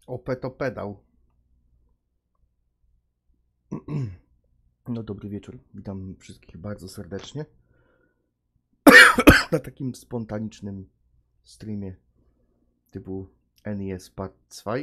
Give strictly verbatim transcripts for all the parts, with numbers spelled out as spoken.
Ope to pedał. No dobry wieczór, witam wszystkich bardzo serdecznie na takim spontanicznym streamie typu N E S Part dwa.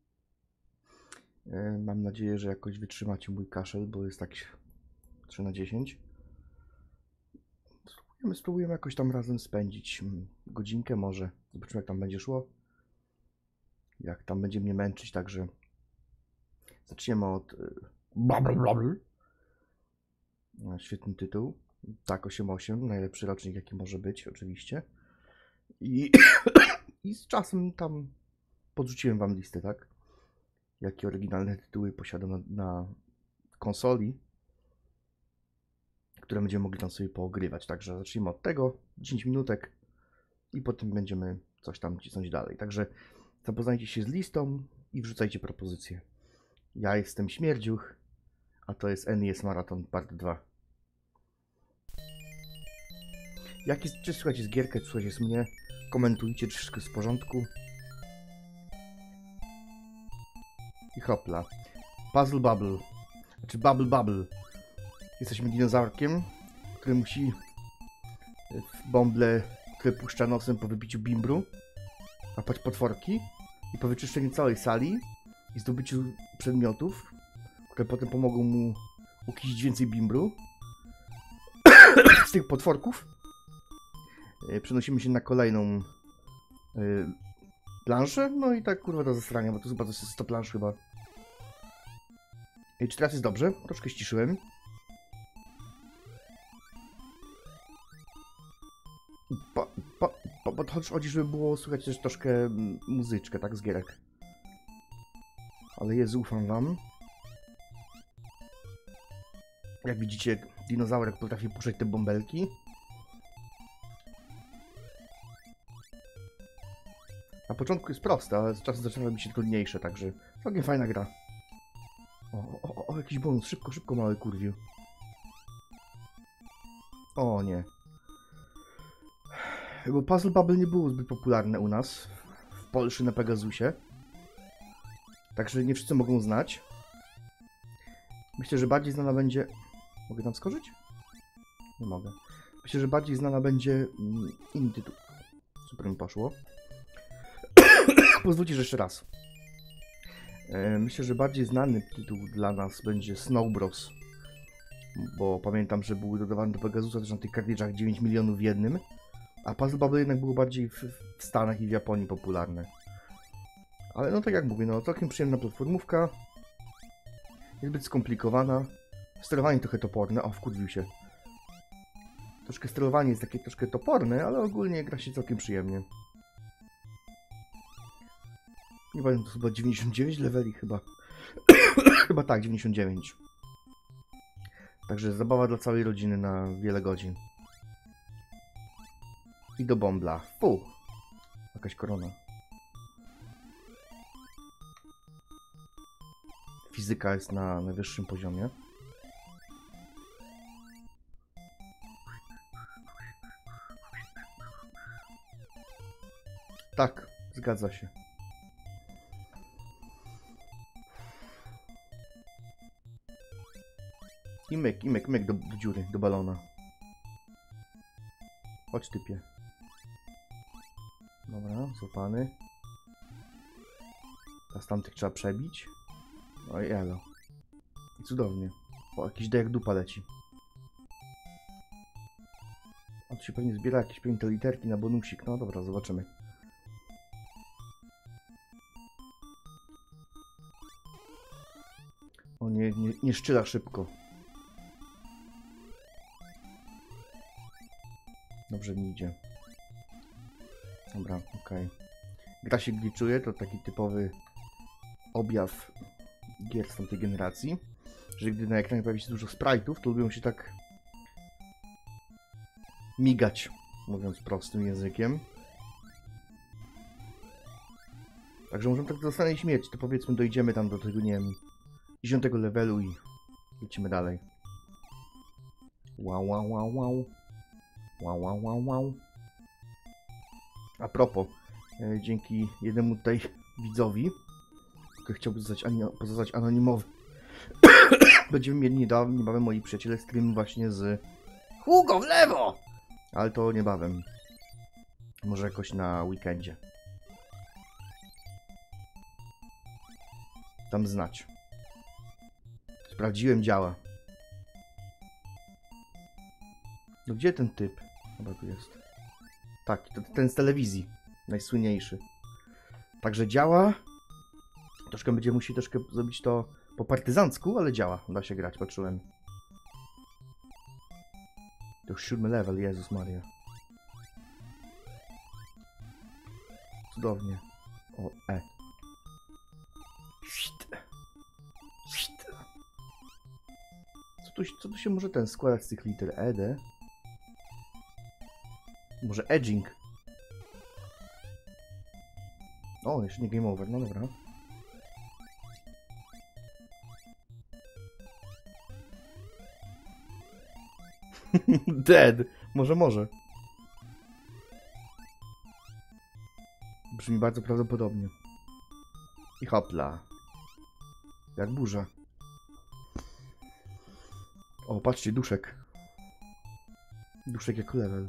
Mam nadzieję, że jakoś wytrzymacie mój kaszel, bo jest tak trzy na dziesięć. Spróbujemy, spróbujemy jakoś tam razem spędzić godzinkę może. Zobaczymy, jak tam będzie szło. Jak tam będzie mnie męczyć, także zaczniemy od Bubble Bubble. Świetny tytuł. Tak, osiem osiem, najlepszy rocznik jaki może być, oczywiście. I, i z czasem tam podrzuciłem wam listę, tak? Jakie oryginalne tytuły posiadam na, na konsoli, które będziemy mogli tam sobie poogrywać. Także zacznijmy od tego, dziesięć minutek i potem będziemy coś tam cisnąć dalej. Także zapoznajcie się z listą i wrzucajcie propozycje. Ja jestem Śmierdziuch, a to jest N E S Marathon Part dwa. Jak jest, czy słuchajcie z gierkę, czy słuchajcie z mnie, komentujcie, czy wszystko jest w porządku. I hopla. Puzzle Bubble, znaczy Bubble Bubble. Jesteśmy dinozaurkiem, który musi w bąble, które puszcza nosem po wybiciu bimbru, łapać potworki i po wyczyszczeniu całej sali i zdobyciu przedmiotów, które potem pomogą mu ukisić więcej bimbru. Z tych potworków przenosimy się na kolejną yy, planszę, no i tak kurwa do zasrania, bo to chyba to jest sto plansz chyba. I czy teraz jest dobrze? Troszkę ściszyłem. Po, po, po, bo chodzi, żeby było słychać też troszkę muzyczkę, tak, z gierek. Ale jest, ufam wam. Jak widzicie, dinozaurek potrafi puszczać te bąbelki. Na początku jest proste, ale z czasem zaczyna robić się trudniejsze, także całkiem fajna gra. O, o, o, jakiś bonus, szybko, szybko, mały kurwiu. O nie. Bo Puzzle Bubble nie było zbyt popularne u nas, w Polsce na Pegasusie. Także nie wszyscy mogą znać. Myślę, że bardziej znana będzie... Mogę tam skoczyć? Nie mogę. Myślę, że bardziej znana będzie inny tytuł. Super mi poszło. Pozwólcie, że jeszcze raz. Myślę, że bardziej znany tytuł dla nas będzie Snow Bros. Bo pamiętam, że były dodawane do Pegasusa też na tych kartridżach dziewięć milionów w jednym. A Puzzle Bubble jednak było bardziej w, w Stanach i w Japonii popularne. Ale no tak jak mówię, no całkiem przyjemna platformówka. Niezbyt skomplikowana. Sterowanie trochę toporne. O, wkurwił się. Troszkę sterowanie jest takie troszkę toporne, ale ogólnie gra się całkiem przyjemnie. Nie pamiętam, to chyba dziewięćdziesiąt dziewięć leveli chyba. Chyba tak, dziewięćdziesiąt dziewięć. Także zabawa dla całej rodziny na wiele godzin. I do bąbla. Fu! Jakaś korona. Fizyka jest na najwyższym poziomie. Tak, zgadza się. I myk, i myk, myk do, do dziury, do balona. Chodź typie. Dobra, złapany. Teraz tamtych trzeba przebić. Oj, elo. I cudownie. O, jakiś dek dupa leci. A tu się pewnie zbiera jakieś piękne literki na bonusik. No dobra, zobaczymy. O nie, nie, nie szczyla szybko. Dobrze mi idzie. Dobra, okej. Okay. Gra się glitchuje, to taki typowy objaw gier z tamtej generacji, że gdy na ekranie pojawi się dużo sprite'ów, to lubią się tak migać, mówiąc prostym językiem. Także możemy tak zostanie śmierć, to powiedzmy dojdziemy tam do tego, nie wiem, dziesiątego levelu i lecimy dalej. Wow, wow, wow, wow. Wow, wow, wow, wow. A propos, e, dzięki jednemu tutaj widzowi który chciałby zostać, pozostać anonimowy. Będziemy mieli niedawno, niebawem moi przyjaciele stream właśnie z Hugo w lewo! Ale to niebawem. Może jakoś na weekendzie. Tam znać. Sprawdziłem, działa. No gdzie ten typ? Chyba tu jest. Tak, to ten z telewizji. Najsłynniejszy. Także działa. Troszkę będzie musiał troszkę zrobić to po partyzancku, ale działa. Da się grać, patrzyłem. To już siódmy level, Jezus Maria. Cudownie. O, E. Shit. Shit. Co tu, co tu się może ten składać z tych liter? E, D? Może edging? O, jeszcze nie game over, no dobra. Dead! Może, może. Brzmi bardzo prawdopodobnie. I hopla. Jak burza. O, patrzcie, duszek. Duszek jako level.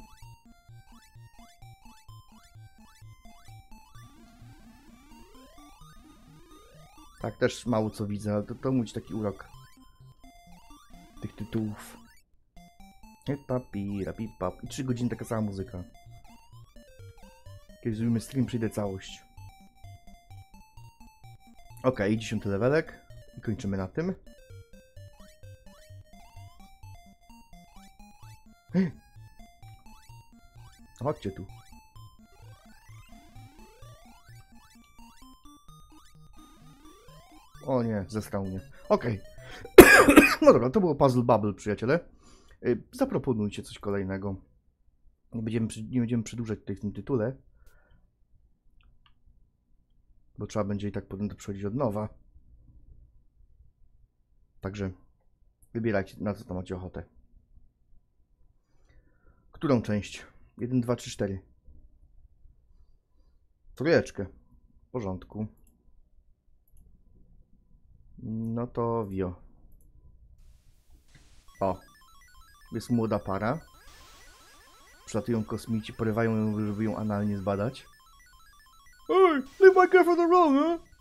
Tak, też mało co widzę, ale to, to mój taki urok tych tytułów. Papi, rapi, pap. I trzy godziny taka sama muzyka. Kiedy zrobimy stream, przyjdę całość. Ok, dziesiąty levelek. I kończymy na tym. Chodźcie tu. O nie, zestrał mnie. Okej. Okay. No dobra, to było Puzzle Bubble, przyjaciele. Zaproponujcie coś kolejnego. Nie będziemy, nie będziemy przedłużać tutaj w tym tytule. Bo trzeba będzie i tak potem to przechodzić od nowa. Także wybierajcie, na co tam macie ochotę. Którą część? jeden, dwa, trzy, cztery. Trójeczkę. W porządku. No to wio. O. Jest młoda para. Przylatują kosmici, porywają ją, żeby ją analnie zbadać. Hey, leave my girlfriend alone, huh?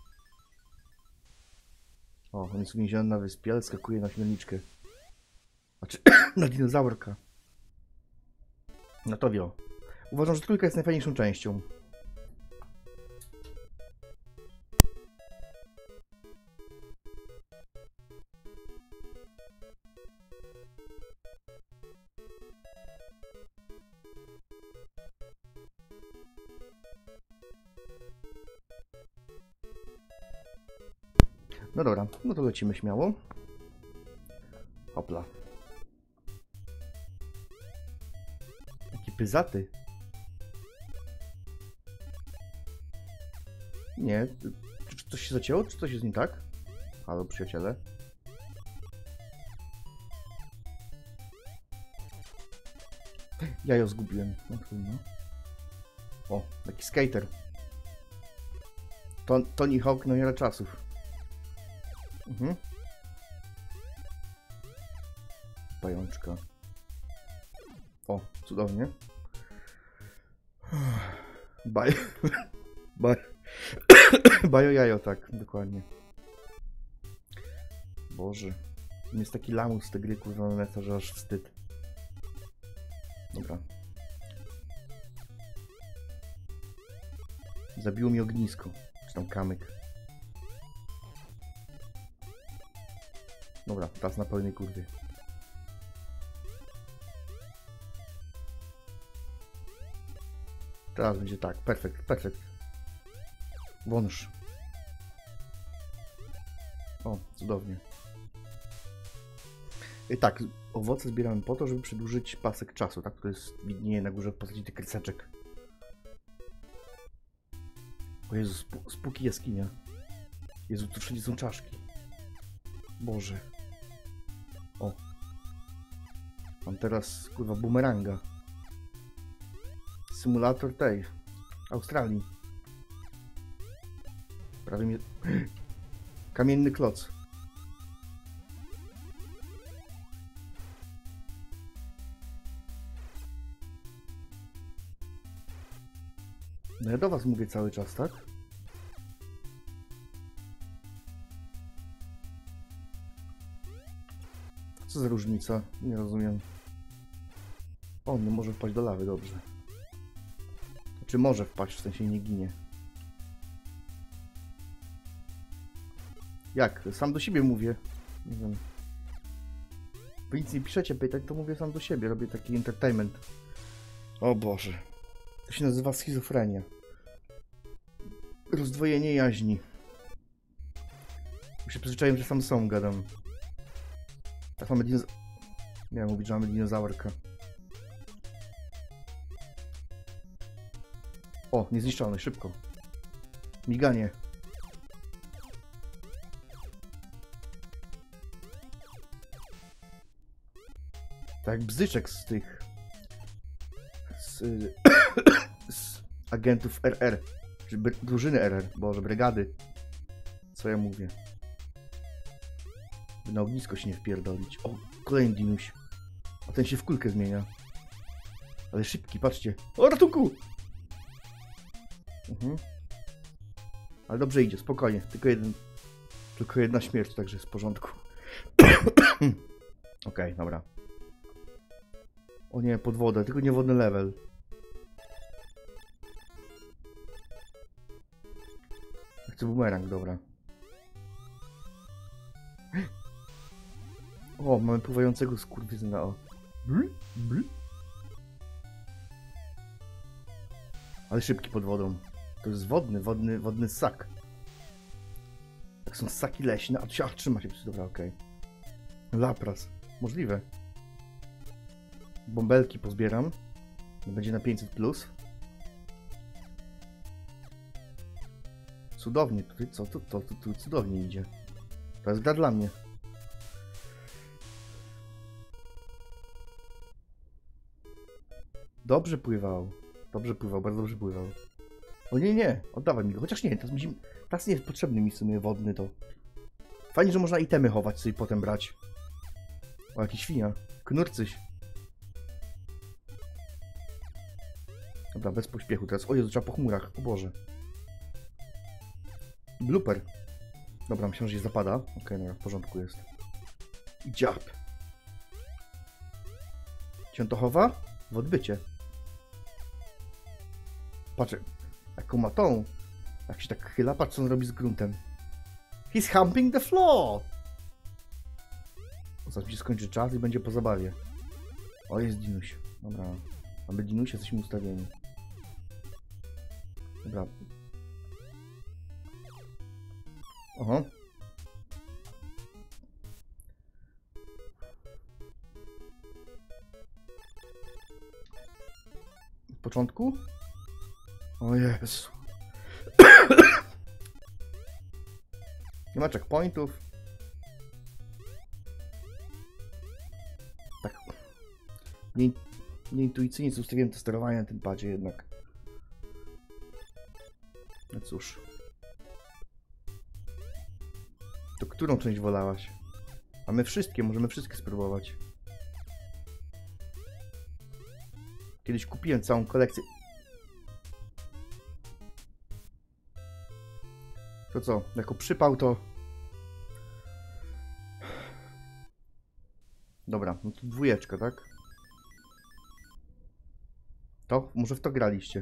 O, on jest uwięziony na wyspie, ale skakuje na śmielniczkę. Znaczy, na dinozaurka. No to wio. Uważam, że trójka jest najfajniejszą częścią. No dobra, no to lecimy śmiało. Hopla. Jaki pyzaty. Nie, czy coś się zacięło? Czy coś jest nie tak? Halo, przyjaciele. Ja ją zgubiłem. No trudno. O, taki skater. To, Tony Hawk na wiele czasów. Mhm. Pajączka. O, cudownie. Baj... Baj... Bajo jajo, tak, dokładnie. Boże. Jest taki lamus z tej gry, kurwa, na że aż wstyd. Dobra. Zabiło mi ognisko. Czy tam kamyk. Dobra, teraz na pełnej kurwie. Teraz będzie tak, perfekt, perfekt. Wąż. O, cudownie. I tak, owoce zbieramy po to, żeby przedłużyć pasek czasu, tak? To jest widnieje na górze w postaci tych kryseczek. O Jezu, spu spuki jaskinia. Jezu, tu wszędzie są czaszki. Boże. O. Mam teraz, kurwa, bumeranga. Symulator tej Australii. Prawie mnie... Kamienny kloc. No ja do was mówię cały czas, tak? Co za różnica? Nie rozumiem. On nie może wpaść do lawy, dobrze. Czy może wpaść, w sensie nie ginie. Jak? Sam do siebie mówię. Nie wiem. Wy nic nie piszecie pytań, to mówię sam do siebie. Robię taki entertainment. O Boże. To się nazywa schizofrenia. Rozdwojenie jaźni. Już się przyzwyczaiłem, że sam są gadam. Tak mamy dinoza... Miałem mówić, że mamy dinozaurka. O, niezniszczony, szybko. Miganie. Tak jak bzyczek z tych... Z, z agentów R R. Czy drużyny R R. Boże, brygady. Co ja mówię? By na ognisko się nie wpierdolić. O, kolejny dinuś. A ten się w kulkę zmienia. Ale szybki, patrzcie. O, ratunku! Mhm. Ale dobrze idzie, spokojnie. Tylko jeden... Tylko jedna śmierć, także jest w porządku. Okej, okay, dobra. O nie, pod wodę, tylko nie wodny level. Chcę bumerang, dobra. O, mamy pływającego skurwysyna, o. Bl, bl. Ale szybki pod wodą. To jest wodny, wodny, wodny ssak. Tak są ssaki leśne, a tu się ach, trzyma się. Dobra, okej. Okay. Lapras. Możliwe. Bąbelki pozbieram. Będzie na pięćset plus. Cudownie. Tutaj co? Tu, to, tu, tu cudownie idzie. To jest gra dla mnie. Dobrze pływał. Dobrze pływał, bardzo dobrze pływał. O nie, nie, oddawaj mi go. Chociaż nie, teraz, mi, teraz nie jest potrzebny mi w sumie wodny to. Fajnie, że można itemy chować sobie i potem brać. O, jakiś świnia. Knurcyś. Dobra, bez pośpiechu teraz. O Jezu, trzeba po chmurach. O Boże. Blooper. Dobra, myślę, że się zapada. Okej, okay, no w porządku jest. Dziab. Cię to chowa? W odbycie. Patrz, jaką ma tą. Jak się tak chyla, patrz co on robi z gruntem. He's humping the floor! Zaraz mi się skończy czas i będzie po zabawie. O, jest dinuś. Dobra. Mamy dinusie, jesteśmy ustawieni. Dobra. Oho. W początku? O Jezu. Nie ma checkpointów. Tak. Nie, nieintuicyjnie ustawiłem to sterowanie na tym padzie jednak. No cóż. To którą część wolałaś? Mamy wszystkie, możemy wszystkie spróbować. Kiedyś kupiłem całą kolekcję. To co? Jako przypał to... Dobra, no to dwójeczka, tak? To? Może w to graliście.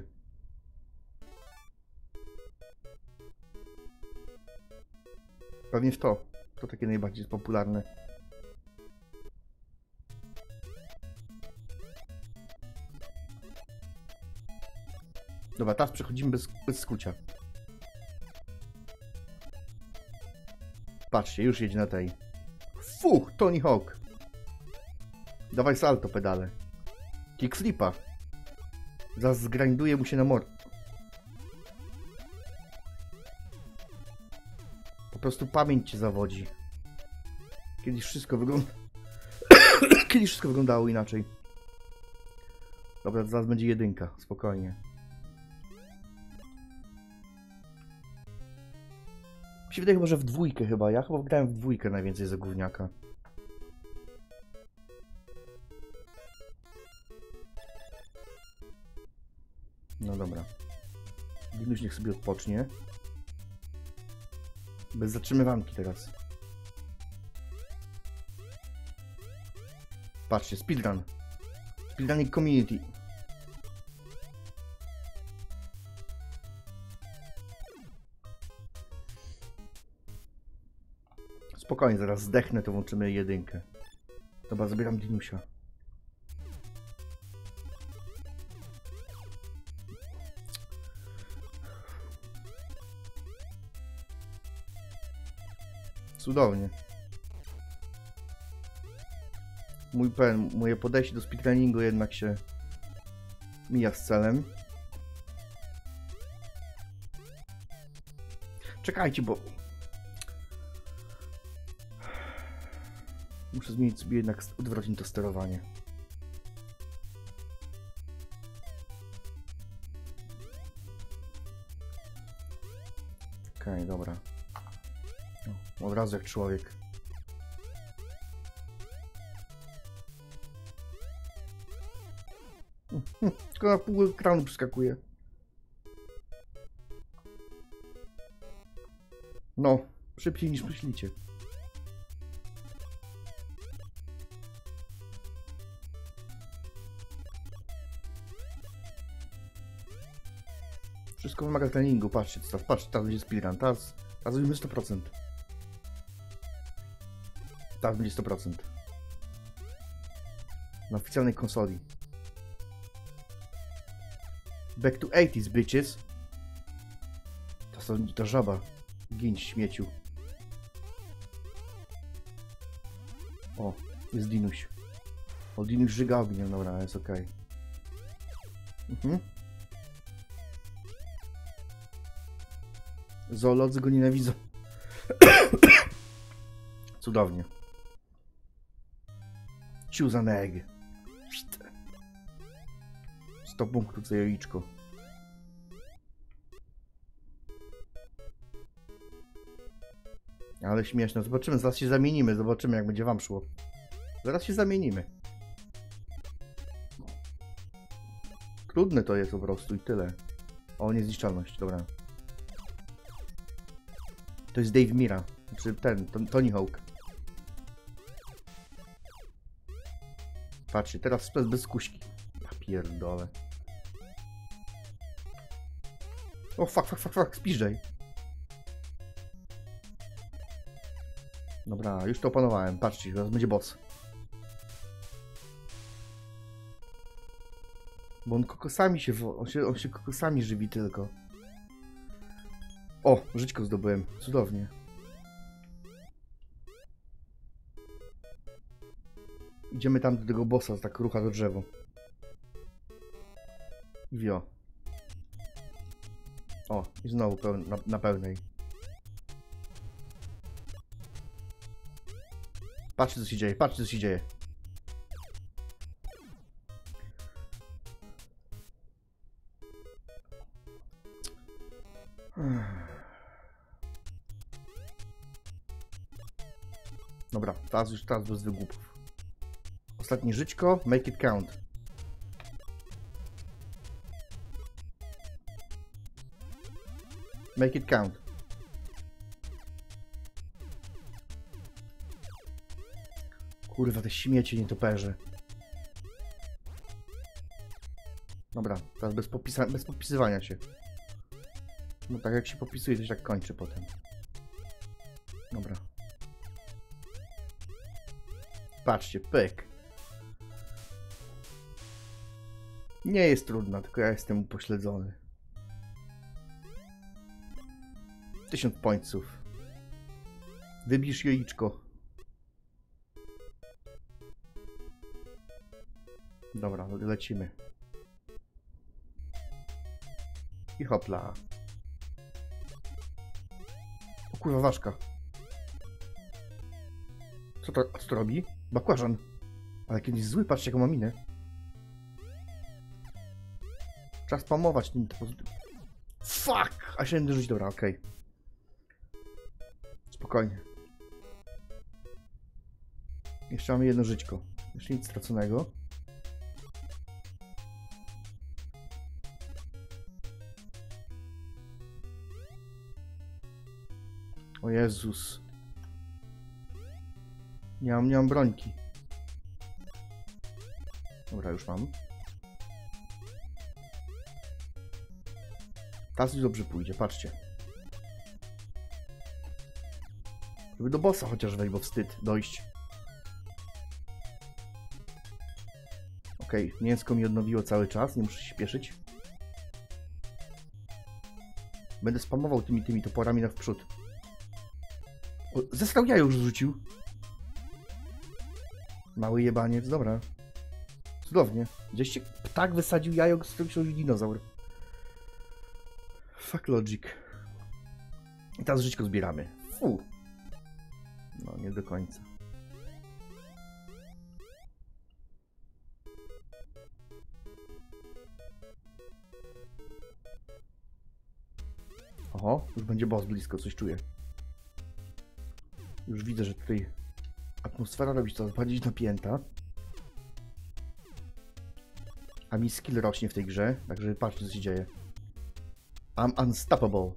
Pewnie w to. To takie najbardziej popularne. Dobra, teraz przechodzimy bez, bez skucia. Patrzcie, już jedzie na tej. Fuch, Tony Hawk. Dawaj salto pedale. Kickflipa. Zaraz zgrinduje mu się na mor. Po prostu pamięć cię zawodzi. Kiedyś wszystko wygląda... Kiedyś wszystko wyglądało inaczej. Dobra, zaraz będzie jedynka. Spokojnie. Mi się wydaje chyba, że w dwójkę chyba. Ja chyba grałem w dwójkę najwięcej za gówniaka. No dobra. Dinuś niech sobie odpocznie. Bez zatrzymywanki teraz. Patrzcie, speedrun. Speedrunning community. Spokojnie, zaraz zdechnę, to włączymy jedynkę. Dobra, zabieram Dinusia. Cudownie. Mój pen, moje podejście do speedrunningu jednak się mija z celem. Czekajcie, bo muszę zmienić sobie jednak, odwrócić to sterowanie. Okej, okay, dobra. Od razu jak człowiek. Tylko na pół ekranu przeskakuje. No, szybciej niż myślicie. Wszystko wymaga treningu, patrzcie, teraz, patrzcie, teraz będzie speedrun, teraz, teraz zrobimy sto procent. Teraz będzie sto procent. Na oficjalnej konsoli. Back to eighties, bitches. To są, to żaba. Ginć, śmieciu. O, jest Dinuś. O, Dinuś żyga ogniem, dobra, jest okej. Okay. Mhm. Zoolodzy go nienawidzą. Cudownie. Choose an egg. sto punktów za jajeczko. Ale śmieszne. Zobaczymy, zaraz się zamienimy. Zobaczymy, jak będzie wam szło. Zaraz się zamienimy. Trudne to jest po prostu i tyle. O, niezniszczalność, dobra. To jest Dave Mira. Znaczy ten, Tony Hawk. Patrzcie, teraz bez, bez kuśki. Ja pierdolę. O, fuck, fuck, fuck, fuck, spiżdżaj. Dobra, już to opanowałem. Patrzcie, teraz będzie boss. Bo on kokosami się, on się, on się kokosami żywi tylko. O, żyćko zdobyłem. Cudownie. Idziemy tam do tego bossa, tak rucha do drzewo. Wio. O, i znowu peł na, na pełnej. Patrzcie, co się dzieje, patrzcie, co się dzieje. Dobra, teraz już teraz bez wygłupów. Ostatnie żyćko, make it count. Make it count. Kurwa, te śmiecie nietoperze. Dobra, teraz bez, popisa bez popisywania się. No tak jak się popisuje, to się tak kończy potem. Dobra. Patrzcie, pyk. Nie jest trudna, tylko ja jestem upośledzony. Tysiąc pońców. Wybierz jajeczko. Dobra, lecimy. I hopla. O kurwa, ważka. Co to, co to robi? Bakłażan. Ale kiedyś zły, patrzcie jaką ma minę. Trzeba spamować nim to. Fuck! A się nie dorzucić, dobra, okej. Okay. spokojnie. Jeszcze mamy jedno żyćko. Jeszcze nic straconego. O Jezus. Nie mam, nie mam brońki. Dobra, już mam. Teraz dobrze pójdzie, patrzcie. Żeby do bossa chociaż wejść, bo wstyd dojść. Okej, okay, mięsko mi odnowiło cały czas, nie muszę się śpieszyć. Będę spamował tymi tymi toporami na wprzód. O, zesrał jajo już zrzucił. Mały jebaniec, dobra. Cudownie. Gdzieś ptak wysadził jajo, z którym się rodził dinozaur. Fuck logic. I teraz żyćko zbieramy. Fu. No, nie do końca. Oho, już będzie boss blisko, coś czuję. Już widzę, że tutaj atmosfera robi się coraz bardziej napięta. A mi skill rośnie w tej grze, także patrzcie, co się dzieje. I'm unstoppable.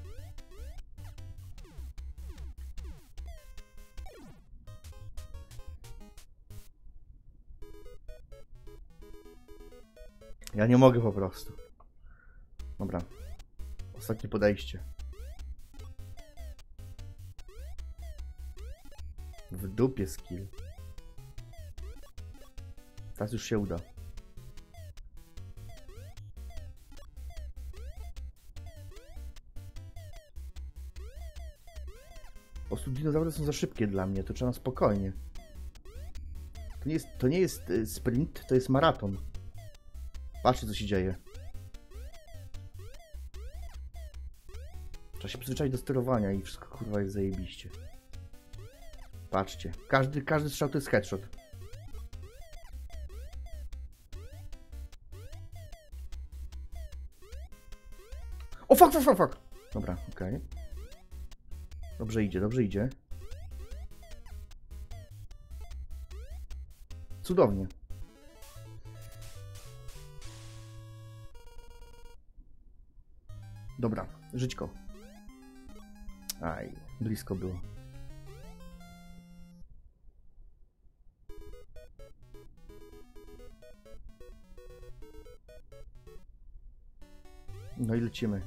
Ja nie mogę po prostu. Dobra. Ostatnie podejście. W dupie skill. Teraz już się uda. Po prostu dinozaury są za szybkie dla mnie, to trzeba spokojnie. To nie jest, to nie jest sprint, to jest maraton. Patrzcie, co się dzieje. Trzeba się przyzwyczaić do sterowania i wszystko kurwa jest zajebiście. Patrzcie, każdy, każdy strzał to jest headshot. O fuck, fuck, fuck, fuck. Dobra, okej. Okay. Dobrze idzie, dobrze idzie. Cudownie. Dobra, żyćko. Aj, blisko było. No i lecimy.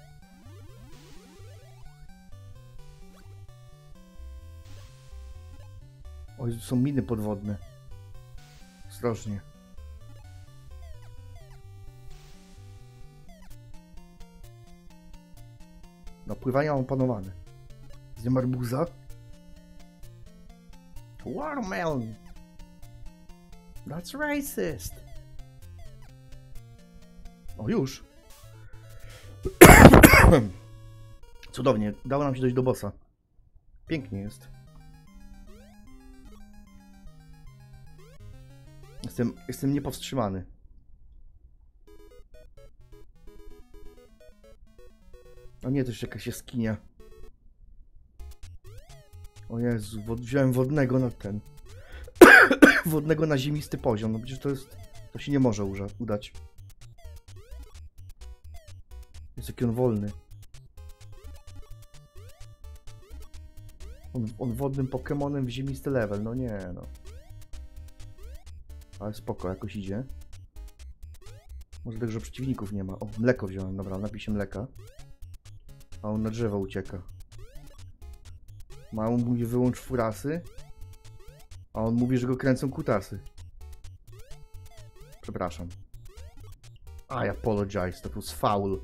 Oj, tu są miny podwodne. Ostrożnie. No, pływanie mam opanowane. Zjem arbuza. Watermelon. That's racist. O, już. Cudownie. Dało nam się dojść do bossa. Pięknie jest. Jestem, jestem niepowstrzymany. O nie, to jeszcze jakaś jaskinia. O Jezu, wod wziąłem wodnego na ten. Wodnego na ziemisty poziom. No przecież to jest... To się nie może udać. Jest jaki on wolny. On, on wodnym Pokemonem w ziemisty level. No nie, no. Ale spoko, jakoś idzie. Może tak, że przeciwników nie ma. O, mleko wziąłem, dobra, napij się mleka. A on na drzewo ucieka. Mało mówi wyłącz furasy. A on mówi, że go kręcą kutasy. Przepraszam. I apologize, to was foul.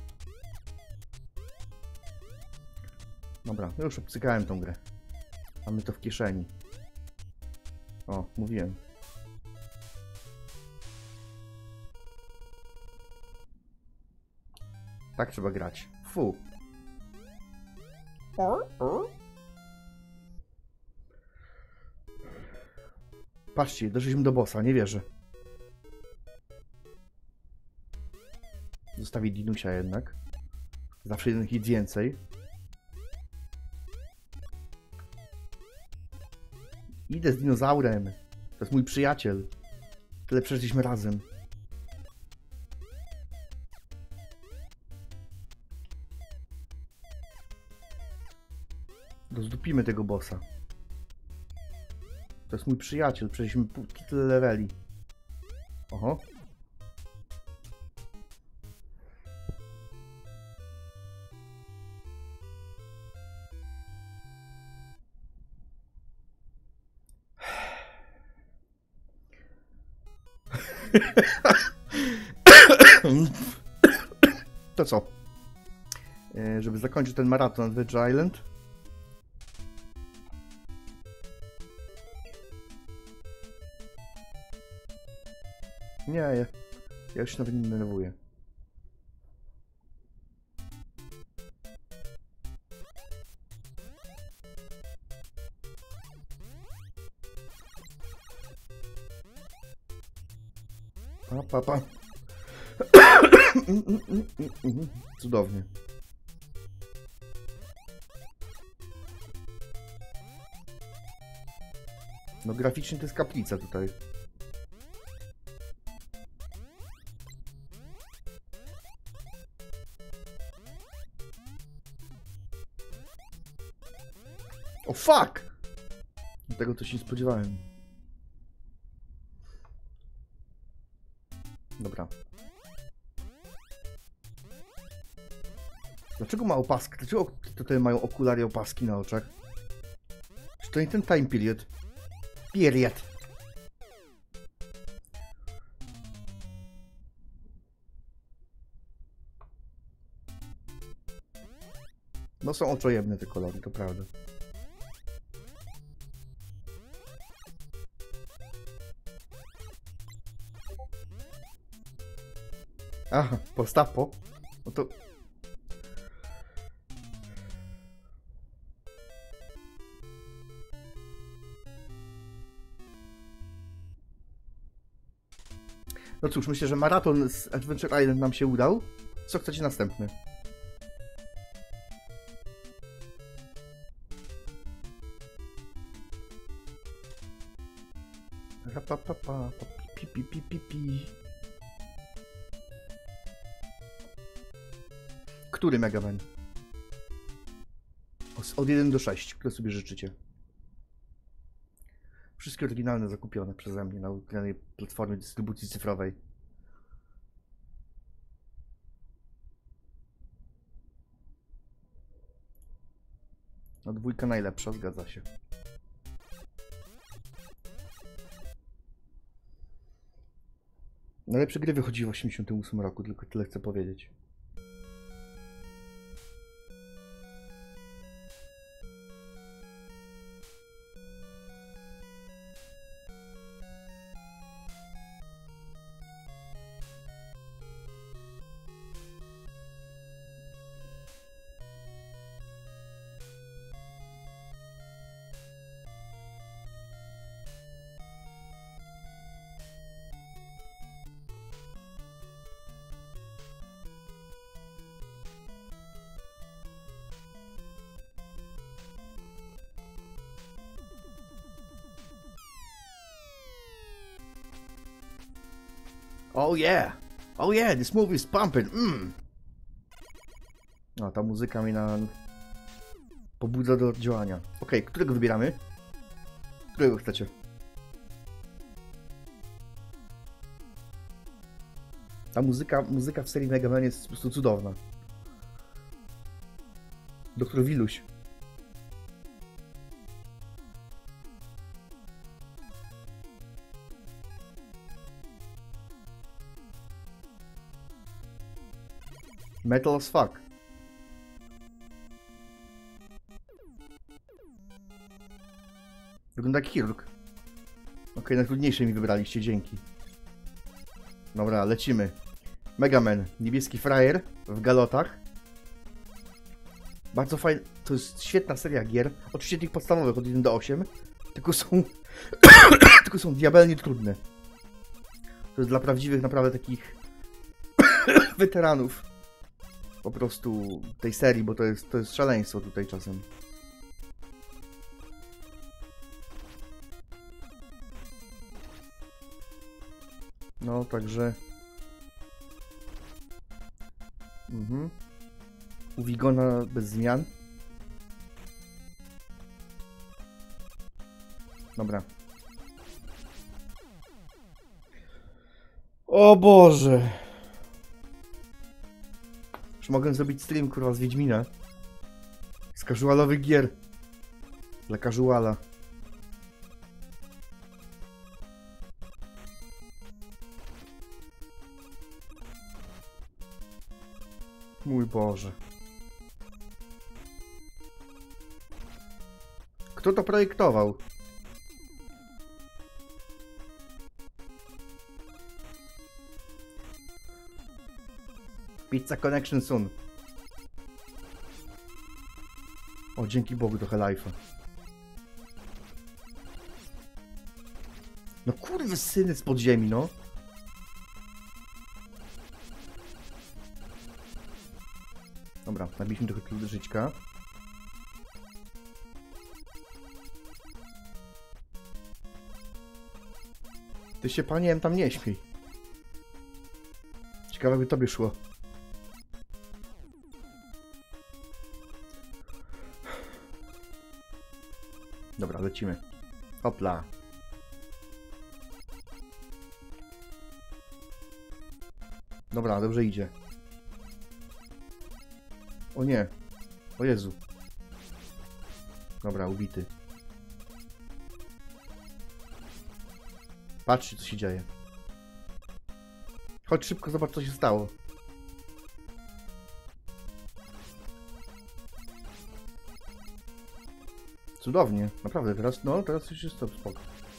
Dobra, no już obcykałem tą grę. Mamy to w kieszeni. O, mówiłem. Tak trzeba grać. Fu. Patrzcie, doszliśmy do bossa, nie wierzę. Zostawię Dinusia jednak. Zawsze jeden hit więcej. Idę z dinozaurem. To jest mój przyjaciel. Tyle przeszliśmy razem. Rozdupimy tego bossa. To jest mój przyjaciel. Przeszliśmy pół tyle leveli. Oho. To co? E, żeby zakończyć ten maraton Adventure Island. Nie, ja, ja już się nawet nie denerwuję. Pa, pa, pa. Cudownie. No graficznie to jest kaplica tutaj. O fuck! Tego to się nie spodziewałem. Dobra. Dlaczego ma opaski? Dlaczego tutaj mają okulary i opaski na oczach? Czy to nie ten time period? Period. No są oczojebne te kolory, to prawda. Aha, postapo. No to... No cóż, myślę, że maraton z Adventure Island nam się udał. Co chcecie następny? Pa, pa, pa, pa, pi, pi, pi, pi, pi. Który Mega Man? Od jeden do sześciu, które sobie życzycie. Wszystkie oryginalne zakupione przeze mnie na danej platformie dystrybucji cyfrowej. No dwójka najlepsza, zgadza się. Najlepsze gry wychodziły w osiemdziesiątym ósmym roku, tylko tyle chcę powiedzieć. Oh yeah! Oh yeah, this movie is pumping! Mm. No, ta muzyka mnie na... pobudza do działania. Okej, okay, którego wybieramy? Którego chcecie? Ta muzyka, muzyka w serii Mega Man jest po prostu cudowna. Doktor Wiluś. Metal as fuck. Wygląda jak chirurg. Okej, okay, najtrudniejsze mi wybraliście, dzięki. Dobra, lecimy. Mega Man, niebieski frajer w galotach. Bardzo fajny, to jest świetna seria gier. Oczywiście tych podstawowych od jeden do ośmiu. Tylko są... tylko są diabelnie trudne. To jest dla prawdziwych naprawdę takich... weteranów. Po prostu tej serii, bo to jest, to jest szaleństwo tutaj czasem. No, także... Mhm. U Wigona bez zmian. Dobra. O Boże! Już mogę zrobić stream, kurwa, z Wiedźmina. Z casualowych gier. Dla casuala. Mój Boże. Kto to projektował? Pizza connection soon. O, dzięki Bogu do Helife'a. No kurwa, syny z podziemi, no. Dobra, nabiliśmy trochę klucz żyćka. Ty się, panie, tam nie śmiej. Ciekawe, by tobie szło. Dobra, lecimy. Hopla. Dobra, dobrze idzie. O nie. O Jezu. Dobra, ubity. Patrzcie, co się dzieje. Chodź szybko, zobacz, co się stało. Cudownie, naprawdę, teraz, no, teraz już jest to spoko.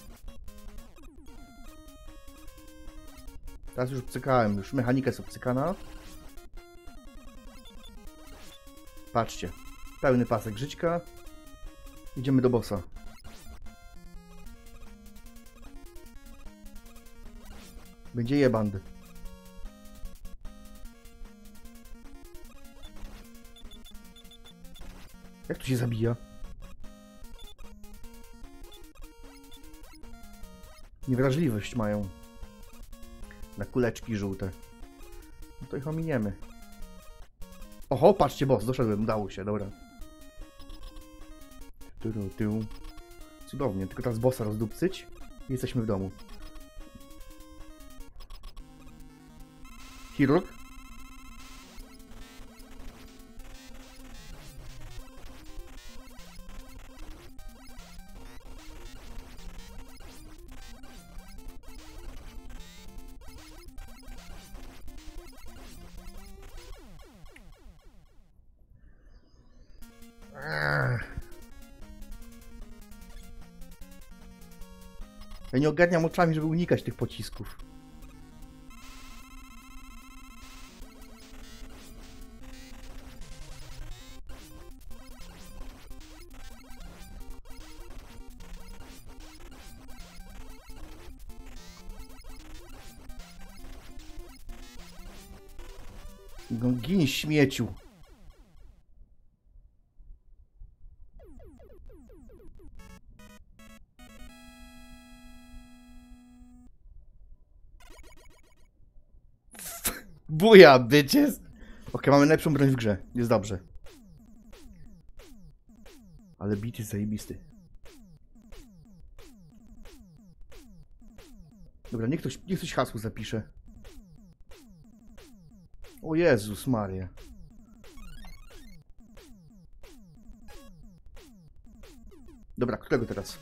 Teraz już obcykałem, już mechanika jest obcykana. Patrzcie, pełny pasek żyćka. Idziemy do bossa. Będzie jeband. Jak tu się zabija? Niewrażliwość mają na kuleczki żółte. No to ich ominiemy. Oho, patrzcie, boss, doszedłem, udało się, dobra. Tył, tył. Cudownie, tylko teraz bossa rozdupcyć i jesteśmy w domu. Chirurg? Ja nie ogarniam oczami, żeby unikać tych pocisków. No gin, śmieciu. Buja, bitches! Okej, mamy najlepszą broń w grze. Jest dobrze. Ale beat jest zajebisty. Dobra, niech ktoś, niech ktoś hasło zapisze. O Jezus Maria. Dobra, którego teraz?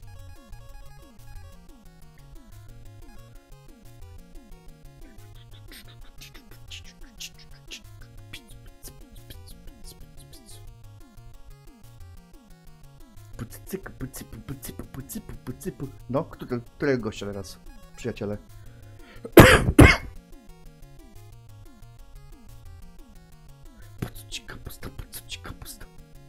No, którego gościa teraz, przyjaciele? Po co ci kapusta, po co ci kapusta?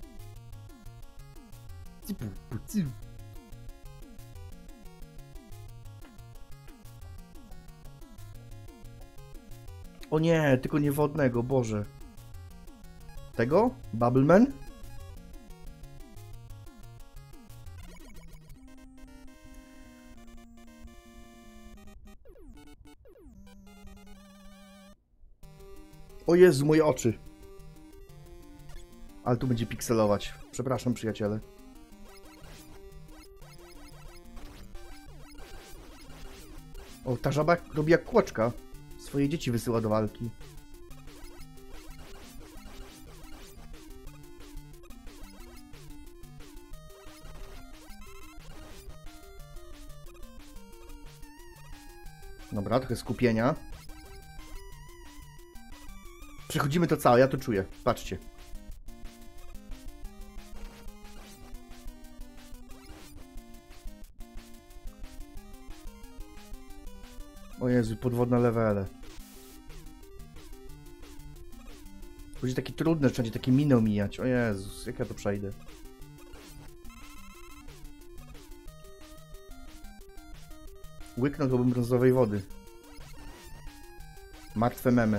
O nie, tylko nie wodnego, Boże. Tego? Bubbleman? O Jezu, moje oczy. Ale tu będzie pikselować. Przepraszam, przyjaciele. O, ta żaba robi jak kłoczka. Swoje dzieci wysyła do walki. Dobra, trochę skupienia. Przechodzimy to całe, ja to czuję. Patrzcie. O Jezu, podwodne levele. Będzie takie trudne, że będzie takie miny omijać. O Jezus, jak ja to przejdę. Łyknąłbym brązowej wody. Martwe memy.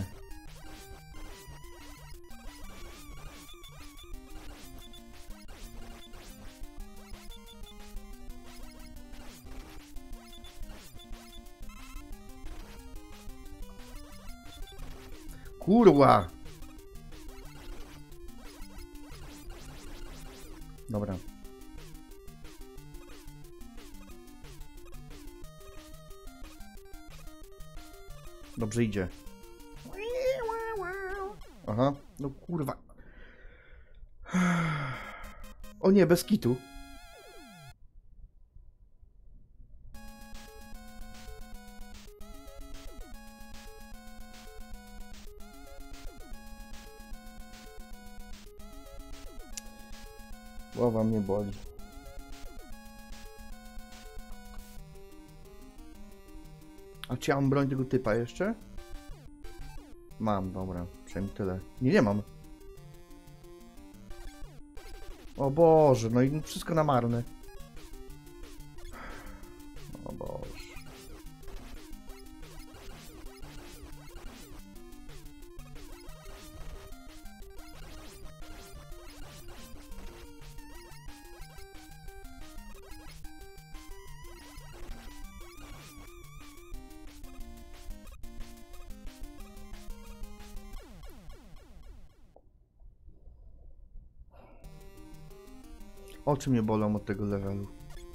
Kurwa! Dobra. Dobrze idzie. Aha, no kurwa. O nie, bez kitu. Głowa mnie boli. A czy ja mam broń tego typa jeszcze? Mam, dobra. Przynajmniej tyle. Nie, nie mam. O Boże, no i wszystko na marne. O Boże. Oczy mnie bolą od tego levelu.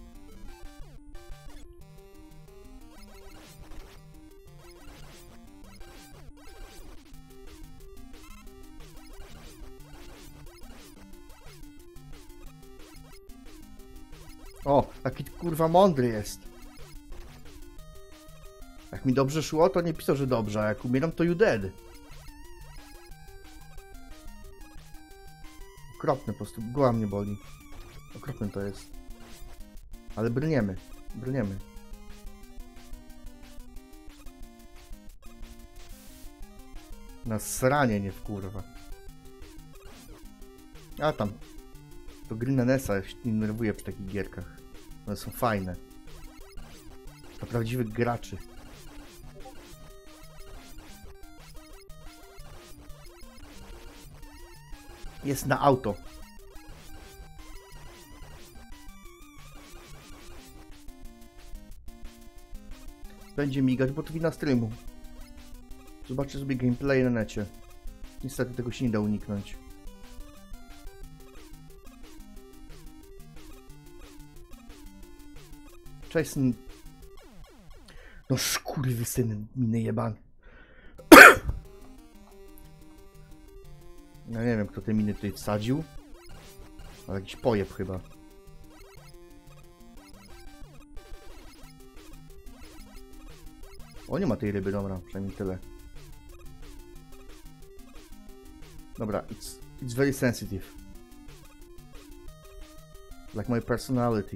O, taki kurwa mądry jest. Jak mi dobrze szło, to nie pisał, że dobrze, a jak umieram, to you dead. Okropne po prostu, głowa mnie boli. Okropne to jest. Ale brniemy, brniemy. Na sranie nie wkurwa. A tam. To gry na nesa się nie nerwuje przy takich gierkach. One są fajne. Dla prawdziwych graczy. Jest na auto. Będzie migać, bo to wina streamu. Zobaczcie sobie gameplay na necie. Niestety tego się nie da uniknąć. Cześć, syn. No skurwysyn, miny jebany. Ja nie wiem, kto te miny tutaj wsadził. Ale jakiś pojeb chyba. O, nie ma tej ryby, dobra, przynajmniej tyle. Dobra, it's, it's very sensitive. Like my personality.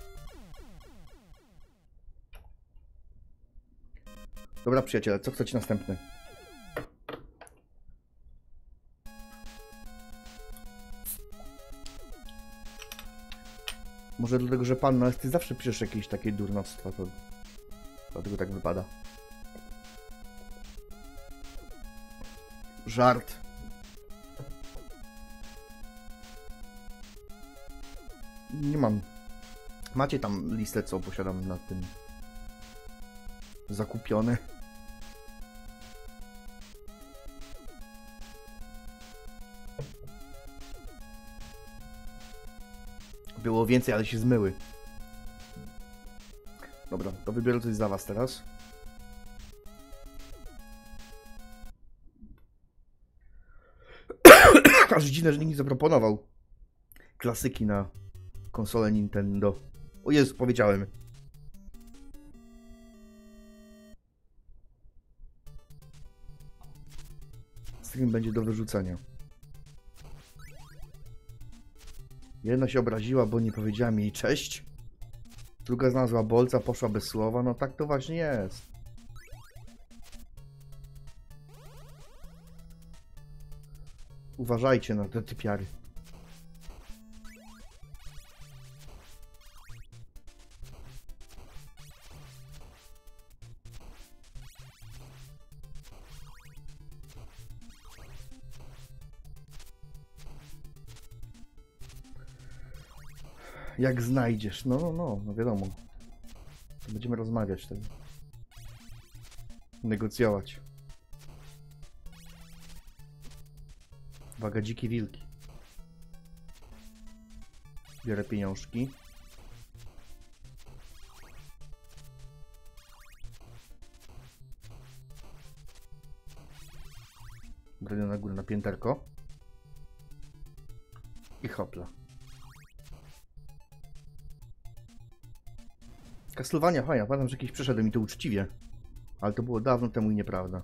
Dobra, przyjaciele, co chcecie następny? Może dlatego, że pan, no ty zawsze piszesz jakieś takie durnostwa, to dlatego tak wypada. Żart. Nie mam. Macie tam listę, co posiadam na tym zakupione. Było więcej, ale się zmyły. Dobra, to wybiorę coś za was teraz. Aż dziwne, że nikt nie zaproponował klasyki na konsolę Nintendo. O Jezu, powiedziałem. Stream będzie do wyrzucenia. Jedna się obraziła, bo nie powiedziałem jej cześć. Druga znalazła bolca, poszła bez słowa. No tak to właśnie jest. Uważajcie na te typiary. Jak znajdziesz. No, no, no, no wiadomo. To będziemy rozmawiać wtedy. Negocjować. Uwaga, dzikie wilki. Biorę pieniążki. Będę na górę na pięterko. I hopla. Castlevania, fajna, pamiętam, że jakiś przeszedłem i to uczciwie. Ale to było dawno temu i nieprawda.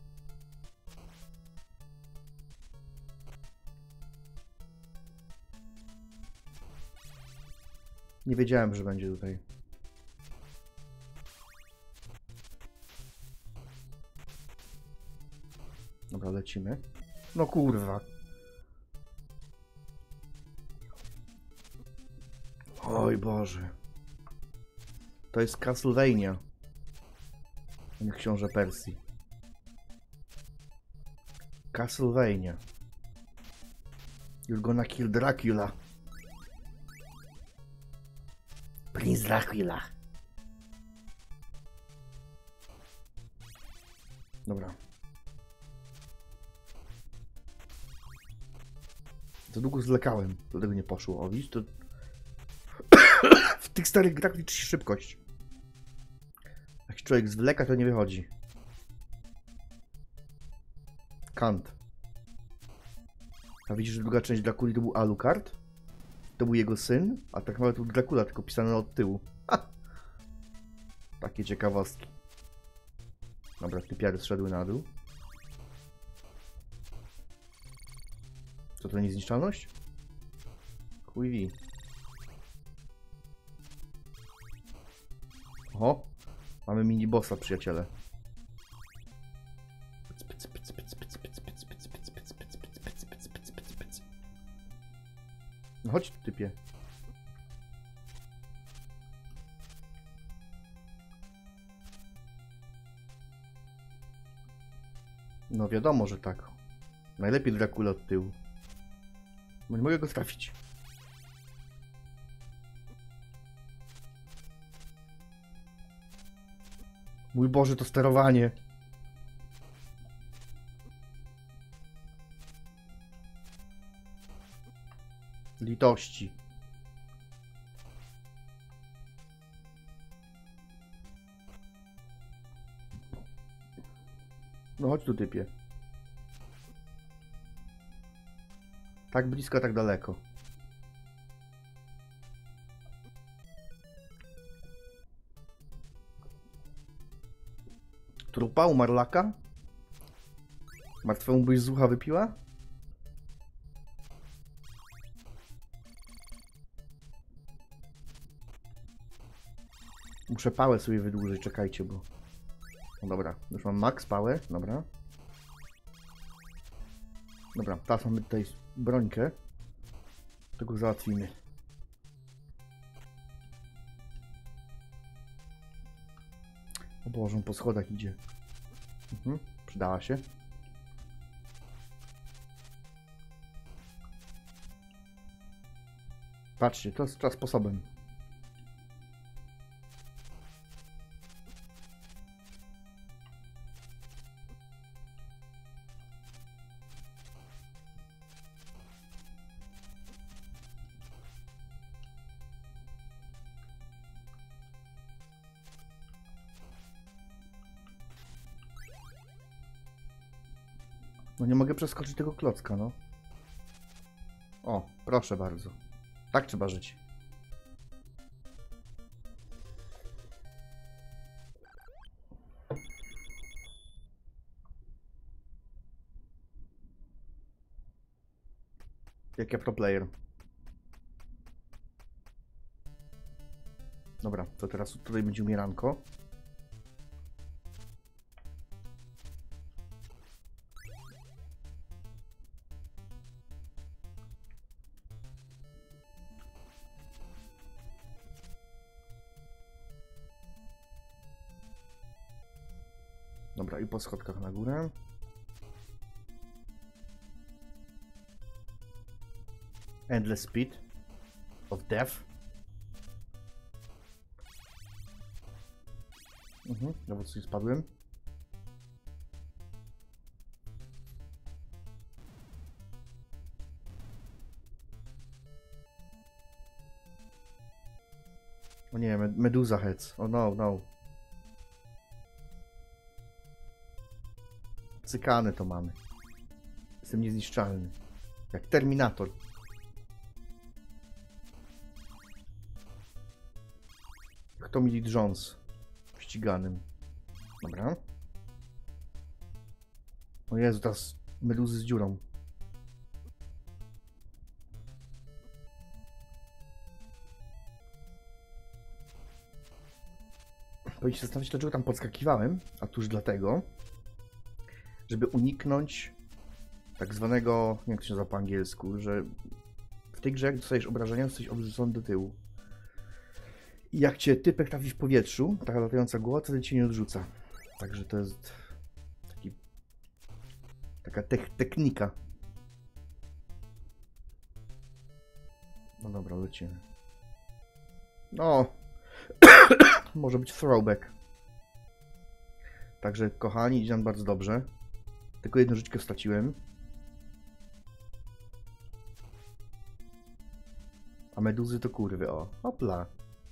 Nie wiedziałem, że będzie tutaj. Dobra, lecimy. No kurwa. Oj Boże. To jest Castlevania. Nie książę Persji. Castlevania. You're gonna kill Dracula. Prince Dracula. Dobra. Za długo zlekałem, dlatego nie poszło. O, widzisz, to... w tych starych grach liczy się szybkość. Jak się człowiek zwleka, to nie wychodzi. Kant. A widzisz, że druga część Drakuli to był Alucard? To był jego syn, a tak naprawdę to był Dracula, tylko pisane od tyłu. Ha! Takie ciekawostki. Dobra, typiary zszedły na dół. Co to, niezniszczalność? Chuj wi. Oho, mamy mini bossa, przyjaciele. No chodź tu, typie. No wiadomo, że tak. Najlepiej Dracula od tyłu. Bo nie mogę go trafić. Mój Boże, to sterowanie. Litości. No chodź tu, typie. Tak blisko, tak daleko. Trupa umarlaka? Martwemu byś z ucha wypiła? Muszę pałę sobie wydłużyć, czekajcie, bo... No dobra, już mam max pałę, dobra. Dobra, teraz mamy tutaj brońkę. Tego załatwimy. O Boże, on po schodach idzie. Mhm, przydała się. Patrzcie, to jest czas sposobem. No nie mogę przeskoczyć tego klocka, no. O, proszę bardzo. Tak trzeba żyć. Jak ja pro player. Dobra, to teraz tutaj będzie umieranko. Dobra, i po schodkach na górę. Endless speed of death. Mhm, nawet sobie spadłem. O nie, med Medusa Heads. Oh no, no. Cykany to mamy. Jestem niezniszczalny. Jak Terminator. Jak Tommy Lee Jones. Ściganym. Dobra. O Jezu, teraz meduzy z dziurą. Powinien się zastanowić, dlaczego tam podskakiwałem. A tuż dlatego, żeby uniknąć tak zwanego, nie wiem jak to się nazywa po angielsku, że w tej grze jak dostajesz obrażenia, jesteś odrzucony do tyłu. I jak cię typek trafi w powietrzu, taka latająca głowa, to cię nie odrzuca. Także to jest taki, taka te technika. No dobra, lecimy. No, może być throwback. Także kochani, idzie nam bardzo dobrze. Tylko jedną żyćkę straciłem. A meduzy to kurwy, o. Hopla.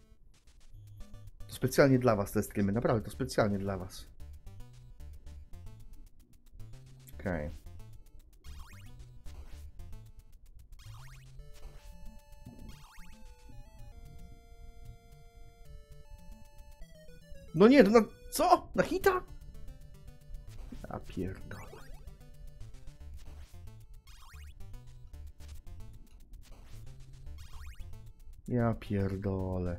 To specjalnie dla was te streamy, naprawdę to specjalnie dla was. Okej. Okay. No nie, na... co? Na hita? A pierdolę. Ja pierdolę.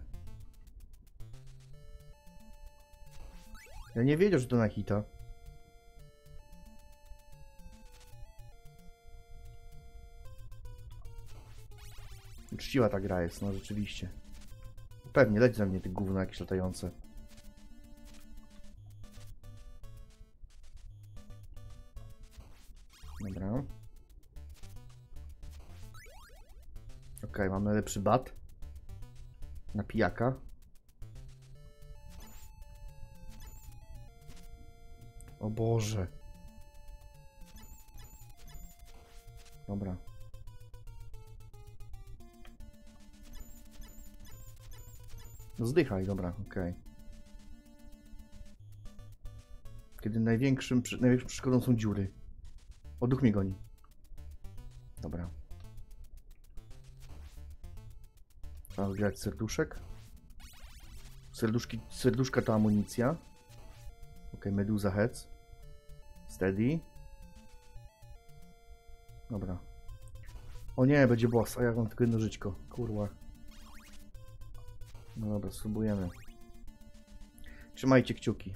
Ja nie wiedział, że to na hita. Uczciwa ta gra jest, no rzeczywiście. Pewnie, leć za mnie te gówno jakieś latające. Dobra. Okej, okay, mam najlepszy bat. Na pijaka. O Boże. Dobra. No zdychaj, dobra, okej. Okay. Kiedy największym, największą przeszkodą są dziury. O, duch mnie goni. Dobra. Trzeba zbierać serduszek. Serduszki, serduszka to amunicja. Ok, Medusa Heads. Steady. Dobra. O nie, będzie boss, a ja mam tylko jedno żyćko. Kurwa. No dobra, spróbujemy. Trzymajcie kciuki.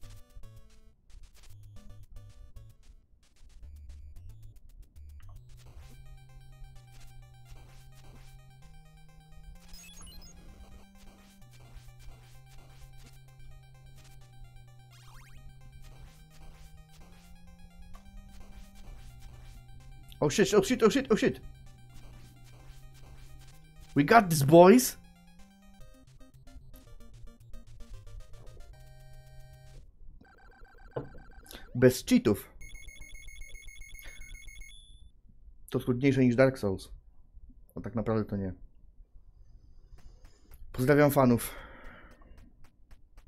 Oh shit, oh shit, oh shit, oh shit. We got this, boys. Bez cheatów. To trudniejsze niż Dark Souls. A tak naprawdę to nie. Pozdrawiam fanów.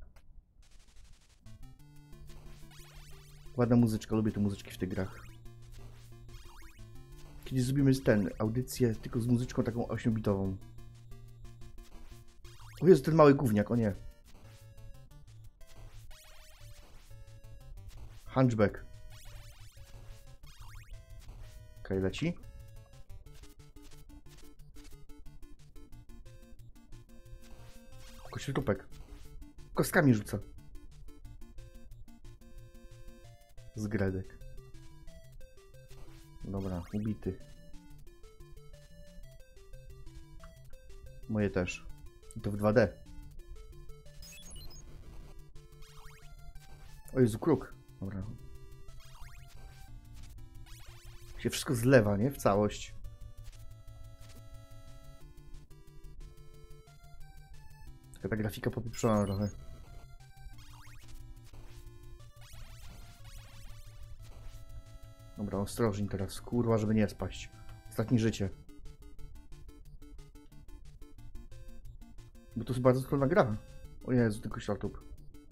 Ładna muzyczka, lubię te muzyczki w tych grach. kiedyś zrobimy ten, audycję tylko z muzyczką taką ośmiobitową. O Jezu, ten mały gówniak, o nie. Hunchback. Okej, okay, leci. Kościółtupek. Kostkami rzuca. Z gredek. Dobra, ubity. Moje też. I to w dwa D. O Jezu, kruk. Dobra. Się wszystko zlewa, nie? W całość. Taka ta grafika popieprzona trochę. Dobra, ostrożnie teraz. Kurwa, żeby nie spaść. Ostatnie życie. Bo to jest bardzo trudna gra. O Jezu, tylko środów.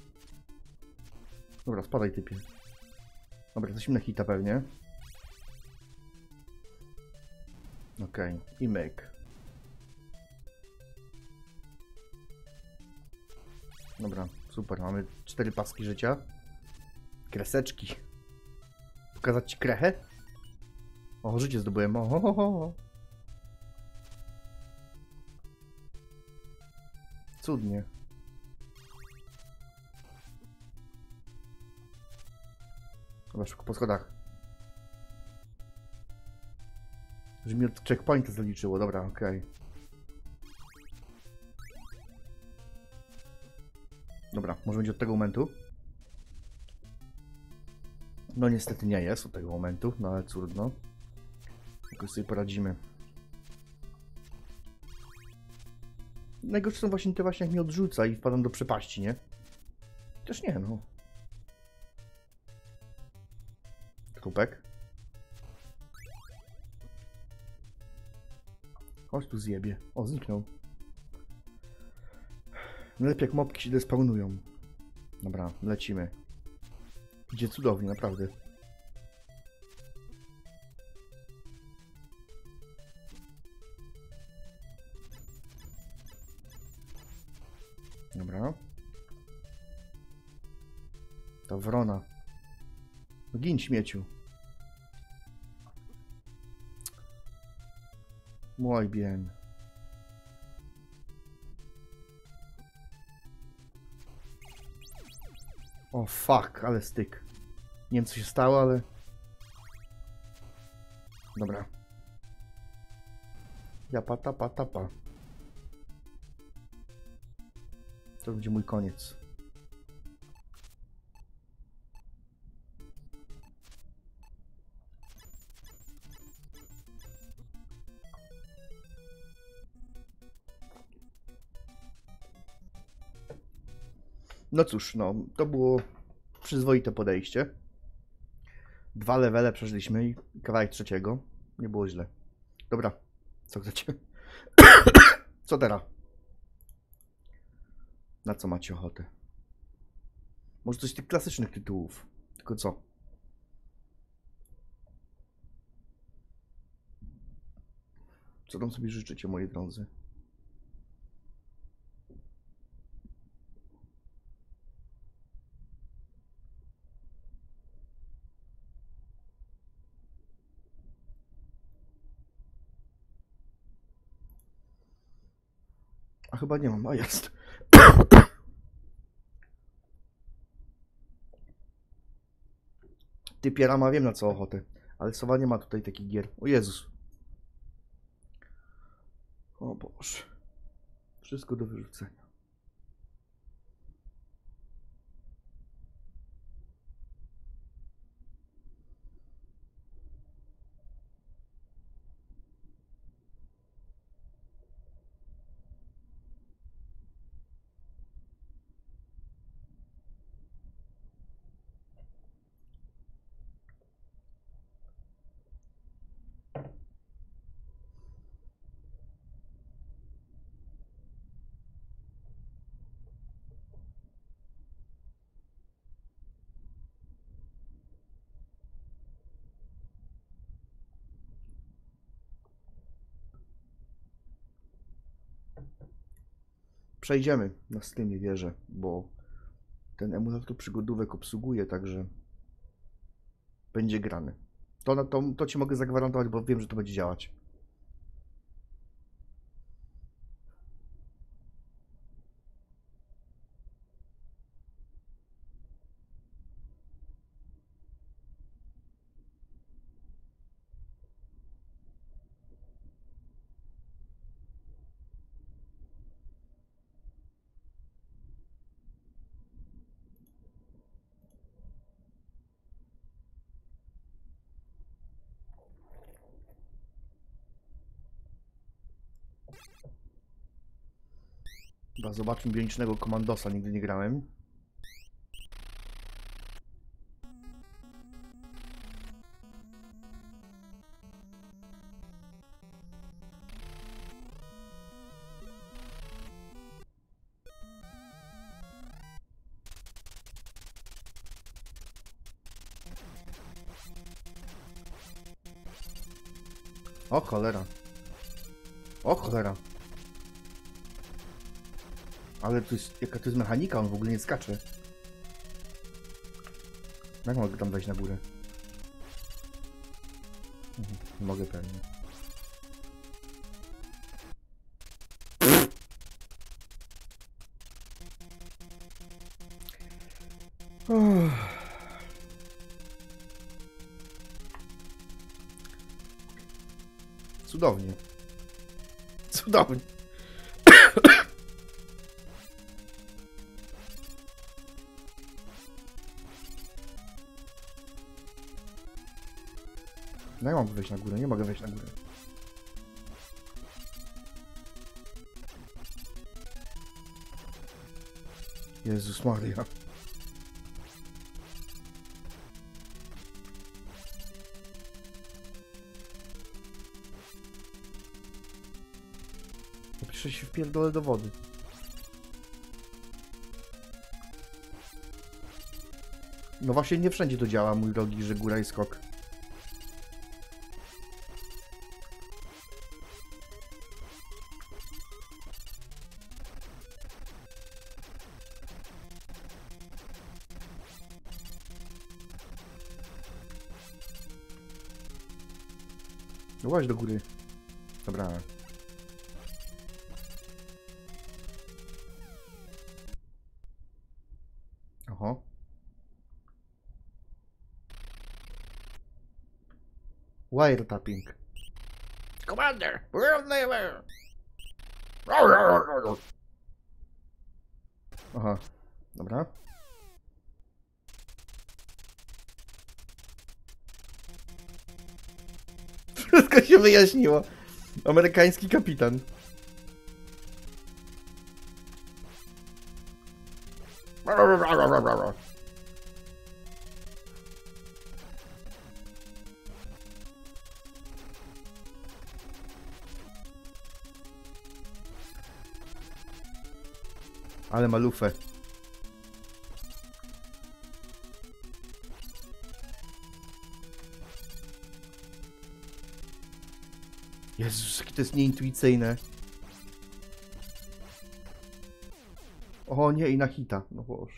Dobra, spadaj typie. Dobra, jesteśmy na hita pewnie. Okej, okay. I myk. Dobra, super, mamy cztery paski życia. Kreseczki. Pokazać ci krechę? O, życie zdobyłem. O, o, o, o. Cudnie. Chyba szybko po schodach. Że mi od checkpointa zaliczyło. Dobra, okej. Okay. Dobra, może będzie od tego momentu. No niestety nie jest od tego momentu, no ale trudno. Jakoś sobie poradzimy. Najgorsze są właśnie te właśnie jak mnie odrzuca i wpadam do przepaści, nie? Też nie, no. Trupek. Chodź tu zjebie. O, zniknął. Lepiej jak mopki się despawnują. Dobra, lecimy. Idzie cudownie, naprawdę. Dobra. Ta wrona. No gin, śmieciu. Mój bien. O fuck, ale styk. Nie wiem co się stało, ale... Dobra. Ja pata pata pa. To będzie mój koniec. No cóż, no, to było przyzwoite podejście. Dwa levele przeżyliśmy i kawałek trzeciego. Nie było źle. Dobra, co chcecie? Co teraz? Na co macie ochotę? Może coś z tych klasycznych tytułów. Tylko co? Co tam sobie życzycie, moi drodzy? A chyba nie mam, a jest. Typiera ma, wiem na co ochotę. Ale Sowa nie ma tutaj takich gier. O Jezus. O Boże. Wszystko do wyrzucenia. przejdziemy na Steamie, wierzę, bo ten emulator przygodówek obsługuje, także będzie grany. To, to, to ci mogę zagwarantować, bo wiem, że to będzie działać. Chyba zobaczmy bionicznego komandosa, nigdy nie grałem. O cholera. O cholera. Ale to jest, jaka to jest mechanika, on w ogóle nie skacze. Jak mogę tam wejść na górę? Mhm, mogę pewnie. Uff. Cudownie. Cudownie. No ja mogę wejść na górę, nie mogę wejść na górę. Jezus Maria. Piszę się wpierdolę do wody. No właśnie nie wszędzie to działa, mój drogi, że góra i skok. No łaź do góry. Dobra. Oho. Wiretapping. Commander! We're on the way! Aha. Dobra. Wszystko się wyjaśniło. Amerykański kapitan. Ale ma lufę. Jezus, jakie to jest nieintuicyjne. O nie, i na hita. No boż.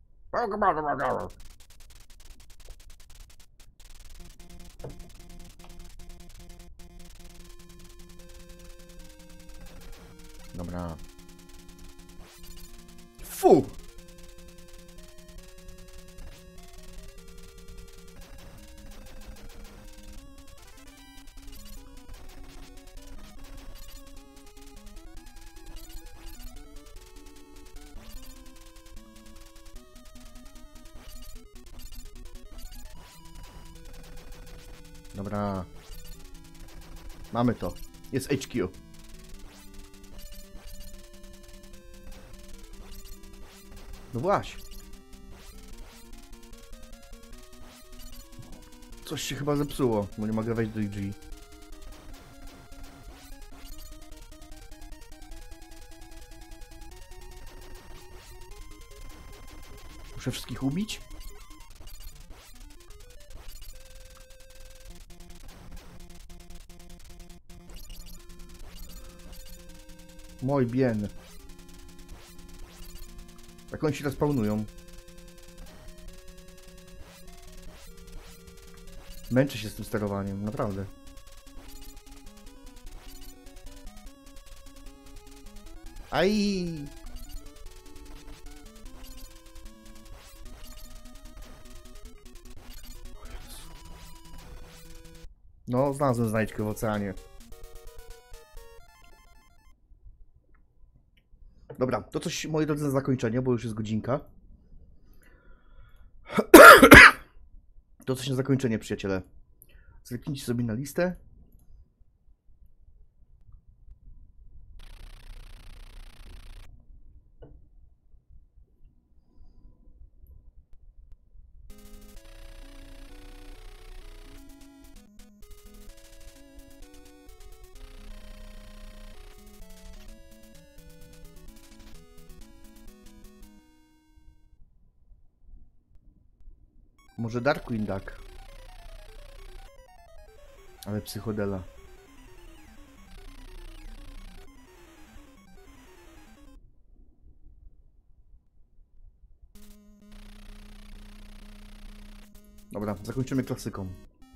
Dobra. Fu! Dobra. Mamy to. Jest H Q. No właśnie. Coś się chyba zepsuło, bo nie mogę wejść do drzwi. Muszę wszystkich ubić? Mój bien. Jak oni się respawnują. Męczę się z tym sterowaniem, naprawdę. Aj! No, znalazłem znajdźkę w oceanie. Dobra, to coś, moi drodzy, na zakończenie, bo już jest godzinka. To coś na zakończenie, przyjaciele. Zerknijcie sobie na listę. Może Darkwing Duck. Ale psychodela. Dobra, zakończymy klasyką.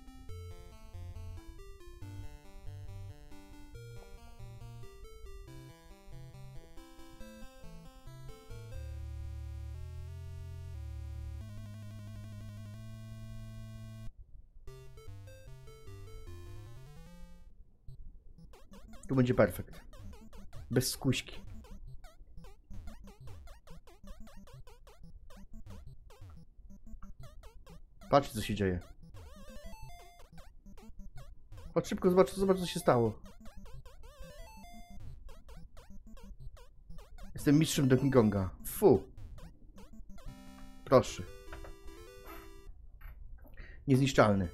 Tu będzie perfekt. Bez skuśki. Patrzcie, co się dzieje. Chodź szybko, zobacz, zobacz, co się stało. Jestem mistrzem Donkey Konga. Fu. Proszę. Niezniszczalny.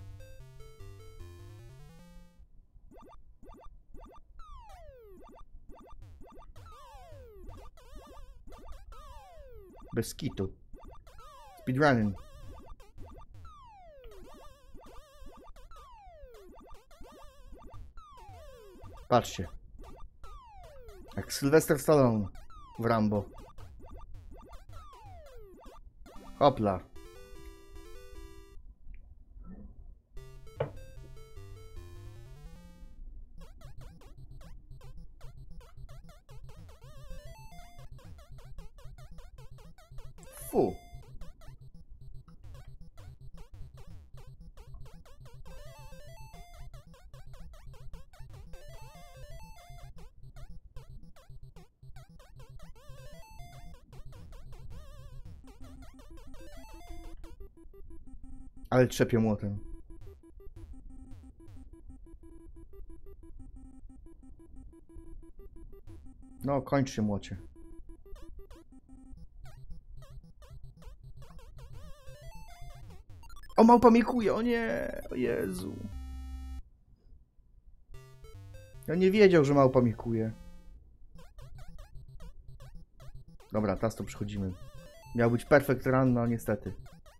Bez kitu. Speedrunning. Patrzcie. Jak Sylvester Stallone w Rambo. Hopla. Fu. Ale trzepię młotem. No, kończ się, młocie. O, małpa mnie kuje, o nie, o Jezu. Ja nie wiedział, że małpa mnie kuje. Dobra, teraz to przechodzimy. Miał być perfect run, no niestety.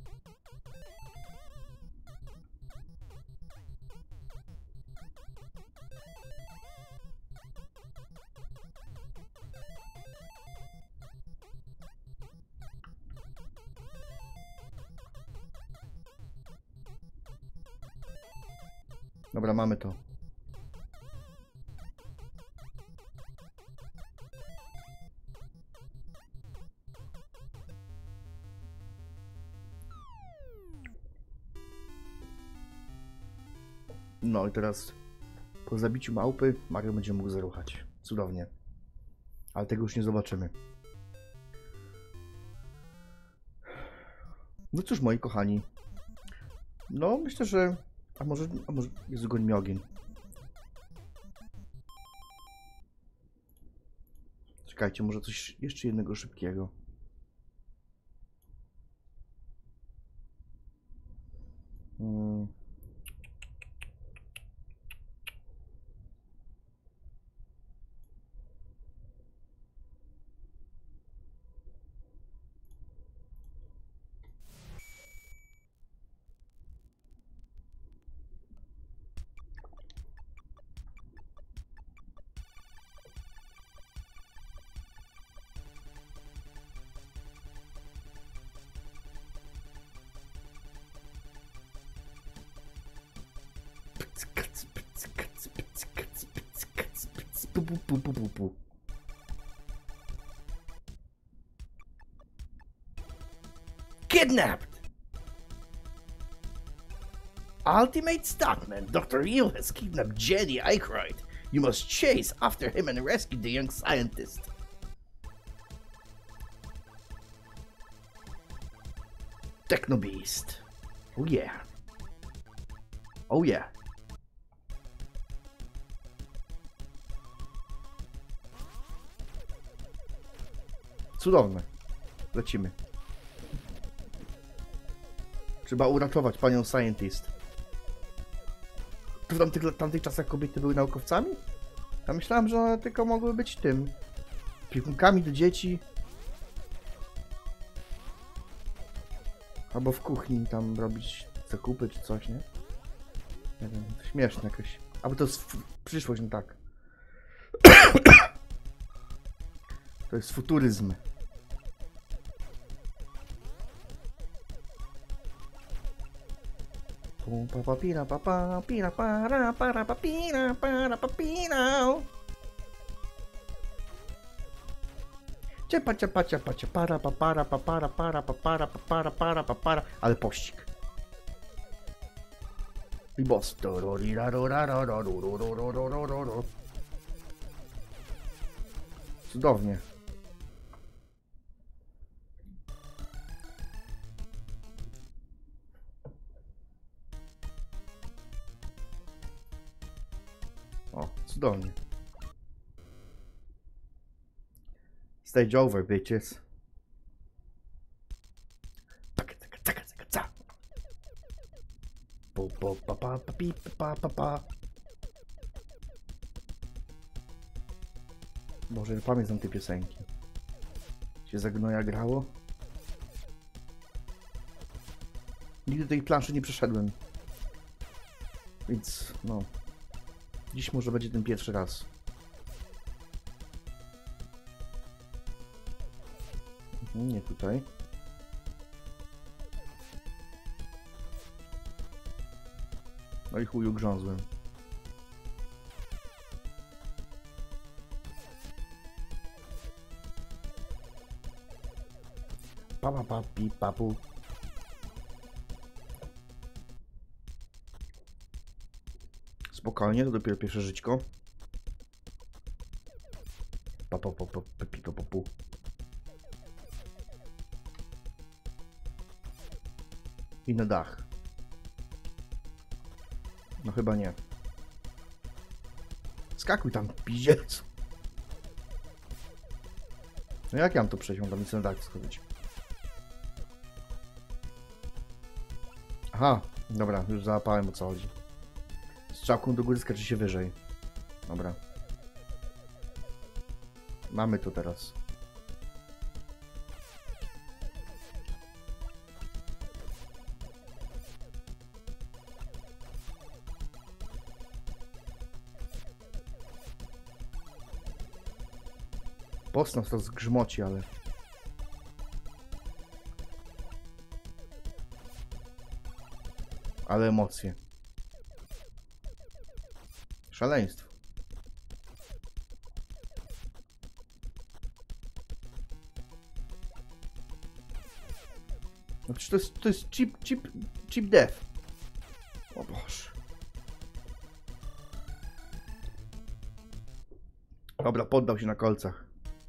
Dobra, mamy to. No i teraz po zabiciu małpy Mario będzie mógł zaruchać. Cudownie. Ale tego już nie zobaczymy. No cóż, moi kochani. No, myślę, że... A może... A może... Jezu, goń mi ogień. Czekajcie, może coś jeszcze jednego szybkiego. Hmm. pu, pu, pu, pu, pu. Kidnapped! Ultimate Stuntman, Doctor Eel has kidnapped Jenny Aykroyd. You must chase after him and rescue the young scientist. Techno Beast. Oh yeah. Oh yeah. Cudowne. Lecimy. Trzeba uratować panią Scientist. Czy w tamtych, w tamtych czasach kobiety były naukowcami? Ja myślałem, że one tylko mogły być tym. Piekunkami do dzieci. Albo w kuchni tam robić zakupy czy coś, nie? Nie wiem, to śmieszne jakieś. Albo to jest przyszłość, no tak. To jest futuryzm. Papapina, papapina, para, para, papina, para, papina. Ciepa, ciepa, ciepa, ciepara, papara, papara, para, papara, papara, para, papara. Ale pościg. I boss. Cudownie. O, cudownie. Stage over, bitches. Taka, taka, taka, taka, taka. Po, po, pa, pa, pa, pi, pa, pa, pa. Boże, pamiętam te piosenki. Się za gnoja grało. Nigdy tej planszy nie przeszedłem. Więc, no. Dziś może będzie ten pierwszy raz. Nie tutaj. No i chuju grzązłem. Papa papi papu. Spokojnie, to dopiero pierwsze żyćko. Papa papa papi papu. I na dach. No chyba nie. Skakuj tam, pizdziec. No jak ja mam to przejść? Mam tam nic na dach schodzić. Aha, dobra, już załapałem, o co chodzi. Strzałką do góry skacze się wyżej. Dobra. Mamy to teraz. Boss nas to zgrzmoci, ale... Ale emocje. Szaleństwo. No przecież to jest, to jest cheap, cheap, cheap death. O Boże. Dobra, poddał się na kolcach.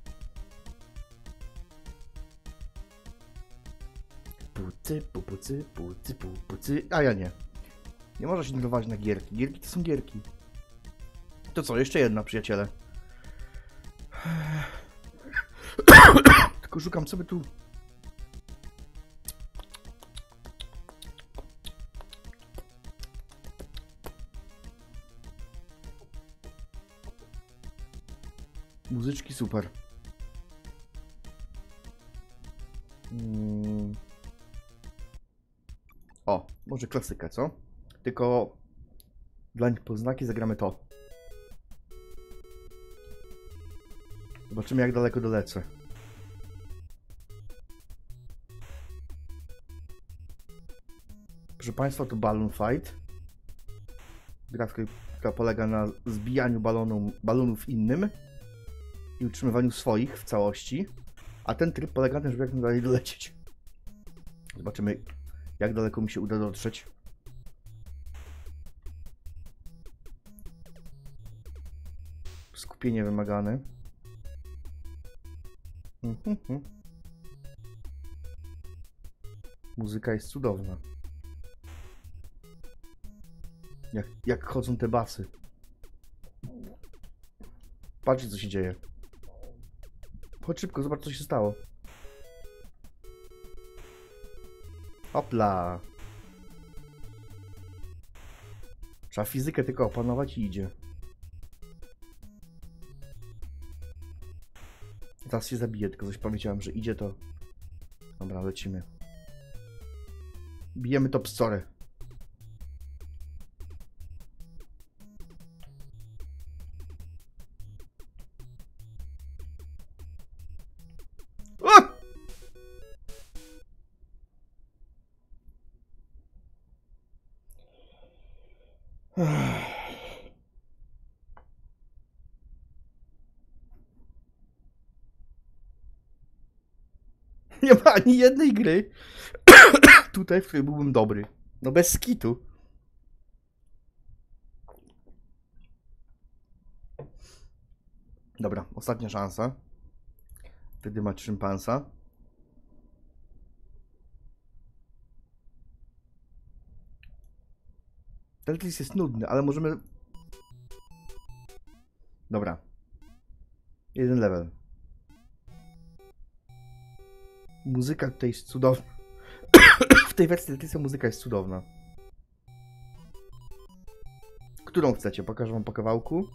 Pucy, pupucy, pucy, pupucy. A ja nie. Nie można się ignorować na gierki. Gierki to są gierki. To co, jeszcze jedna, przyjaciele. Tylko szukam sobie tu... Muzyczki super. Hmm. O, może klasyka, co? Tylko dla niepoznaki zagramy to. Zobaczymy, jak daleko dolecę. Proszę Państwa, to Balloon Fight. Gra, w której która polega na zbijaniu balonu, balonów innym i utrzymywaniu swoich w całości, a ten tryb polega na tym, żeby jak najdalej dolecieć. Zobaczymy, jak daleko mi się uda dotrzeć. Skupienie wymagane. Mhm. Muzyka jest cudowna. Jak, jak chodzą te basy. Patrzcie, co się dzieje. Chodź szybko, zobacz, co się stało. Hopla. Trzeba fizykę tylko opanować i idzie. Teraz się zabije, tylko coś powiedziałem, że idzie to... Dobra, lecimy. Bijemy to pscorę. Nie ma ani jednej gry tutaj, w której byłbym dobry. No bez skitu. Dobra, ostatnia szansa. Wtedy ma szympansa. Tetris jest nudny, ale możemy... Dobra. Jeden level. Muzyka tutaj jest cudowna. W tej wersji Tetrisa muzyka jest cudowna. Którą chcecie? Pokażę wam po kawałku.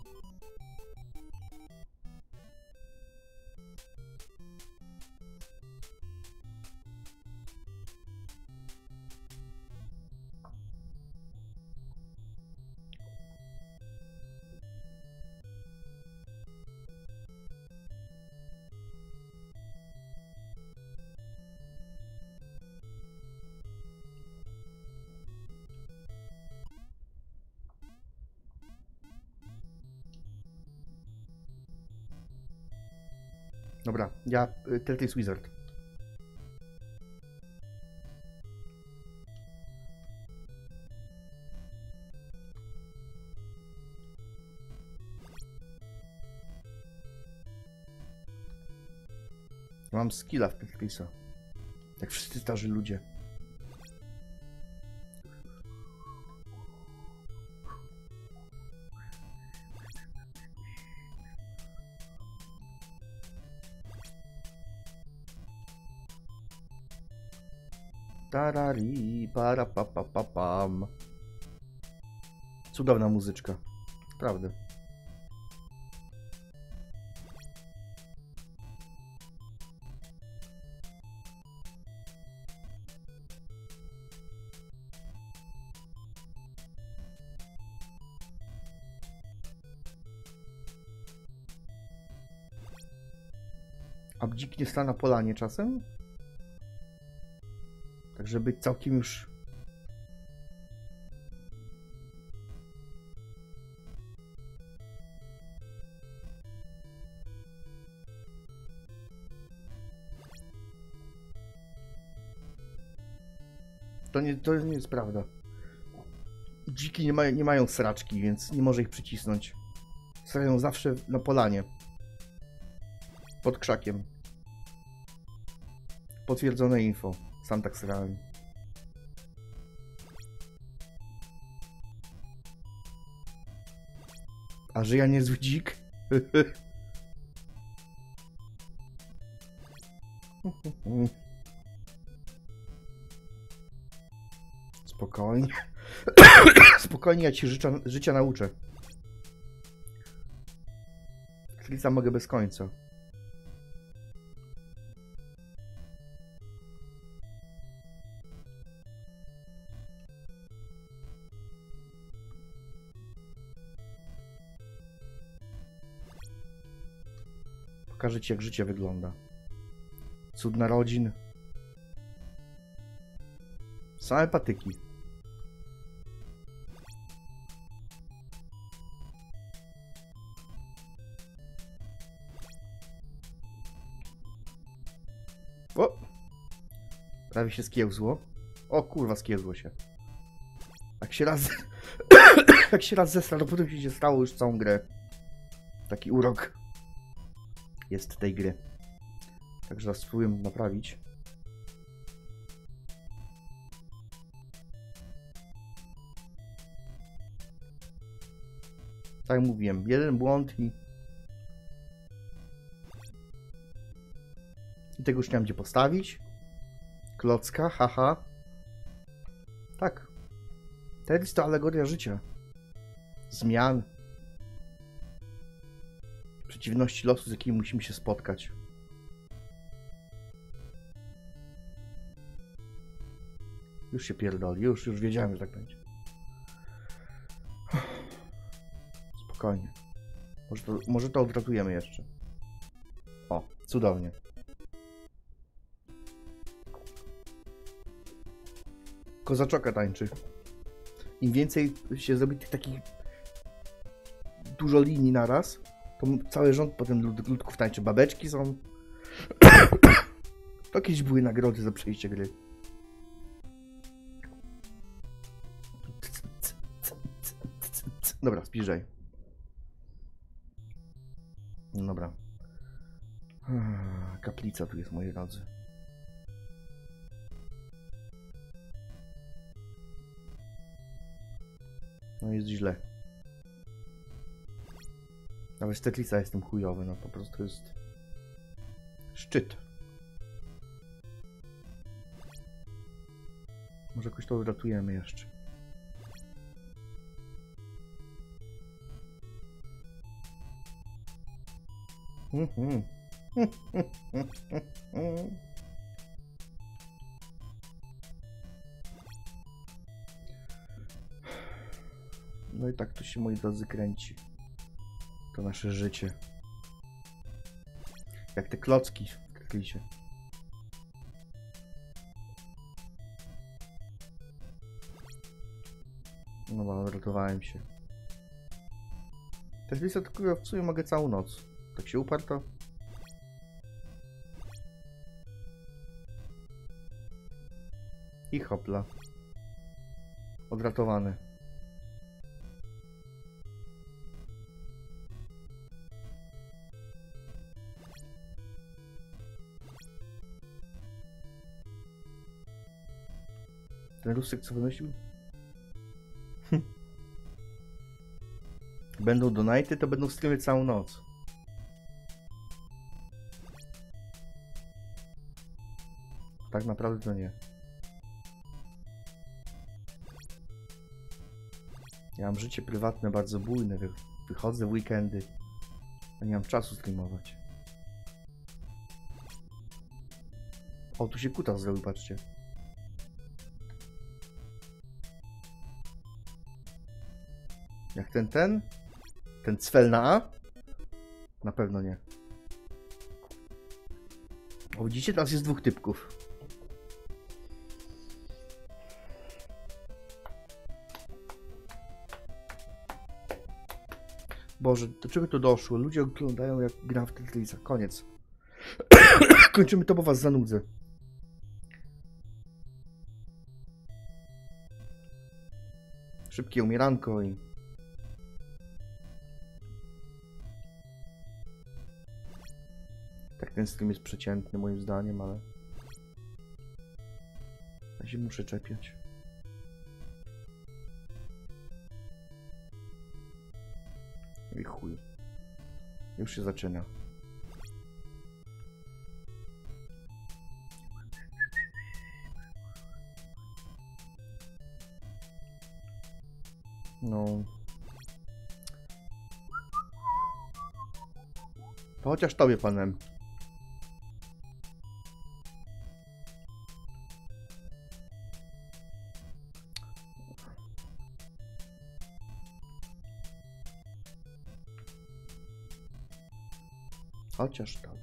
Dobra, ja y, Tetris Wizard. Mam skilla w Tetrisa. Jak wszyscy starzy ludzie. Tarari, para pa pa pa pam. Cudowna muzyczka. Prawda. A bdzik nie sta na polanie czasem? Tak, żeby być całkiem już... To nie, to nie jest prawda. Dziki nie, ma, nie mają sraczki, więc nie może ich przycisnąć. Stają zawsze na polanie. Pod krzakiem. Potwierdzone info. Sam tak srałem. A że ja niezły dzik? Spokojnie. Spokojnie, ja ci życzę, życia nauczę. Tetrisa mogę bez końca. Pokażę ci, jak życie wygląda. Cud narodzin. Same patyki. Prawie się skiełzło. O kurwa, skiełzło się. Jak się raz... Jak się raz zesra, to potem się stało już całą grę. Taki urok jest tej gry. Także zaraz spróbuję naprawić. Tak jak mówiłem, jeden błąd i... I tego już nie mam gdzie postawić. Klocka, haha. Tak. Tetris to alegoria życia. Zmian. Przeciwności losu, z jakimi musimy się spotkać. Już się pierdoli, już, już wiedziałem, że tak będzie. Spokojnie. Może to, może to odratujemy jeszcze. O, cudownie. Kozaczoka tańczy. Im więcej się zrobi tych takich dużo linii naraz, to cały rząd potem lud ludków tańczy. Babeczki są. To kiedyś były nagrody za przejście gry. Dobra, zbliżaj. Dobra. Kaplica tu jest, moi drodzy. No jest źle. Nawet z Tetrisa jestem chujowy, no po prostu jest... Szczyt. Może jakoś to odratujemy jeszcze. Mhm. No i tak to się, moi drodzy, kręci. To nasze życie. Jak te klocki w Tetrisie. No bo odratowałem się. Tetrisa tylko w sumie mogę całą noc. Tak się uparł to. I hopla. Odratowany. Ten Rusek co wymyślił? Hm. Będą donaty, to będą streamy całą noc. Tak naprawdę to nie. Ja mam życie prywatne bardzo bujne. Wychodzę w weekendy. A nie mam czasu streamować. O, tu się kutas zrobił, patrzcie. Jak ten, ten? Ten cwel na A? Na pewno nie. O, widzicie? Teraz jest dwóch typków. Boże, do czego to doszło? Ludzie oglądają, jak gram w Tetrisa. Koniec. Kończymy to, bo was zanudzę. Szybkie umieranko i... Tak, ten stream jest przeciętny moim zdaniem, ale... Ja się muszę czepiać. I chuj. Już się zaczyna. No. To chociaż tobie, panem. Chociaż tobie.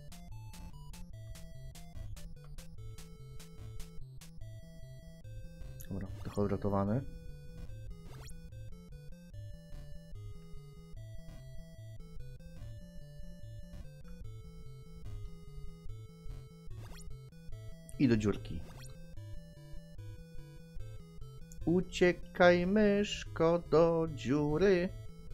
Dobra, trochę odratowane. I do dziurki. Uciekaj, myszko, do dziury.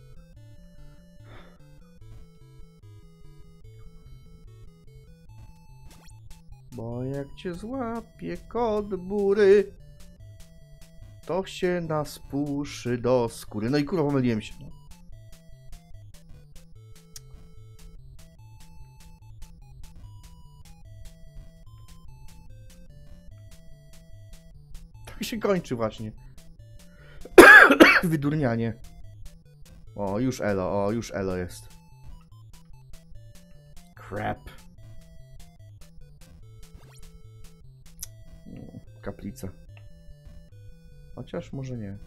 Bo jak cię złapie kot bury, to się naspuszy do skóry. No i kurwa, pomyliłem się. Tak się kończy właśnie. Wydurnianie. O, już elo, o, już elo jest. Crap. Kaplica. Chociaż może nie.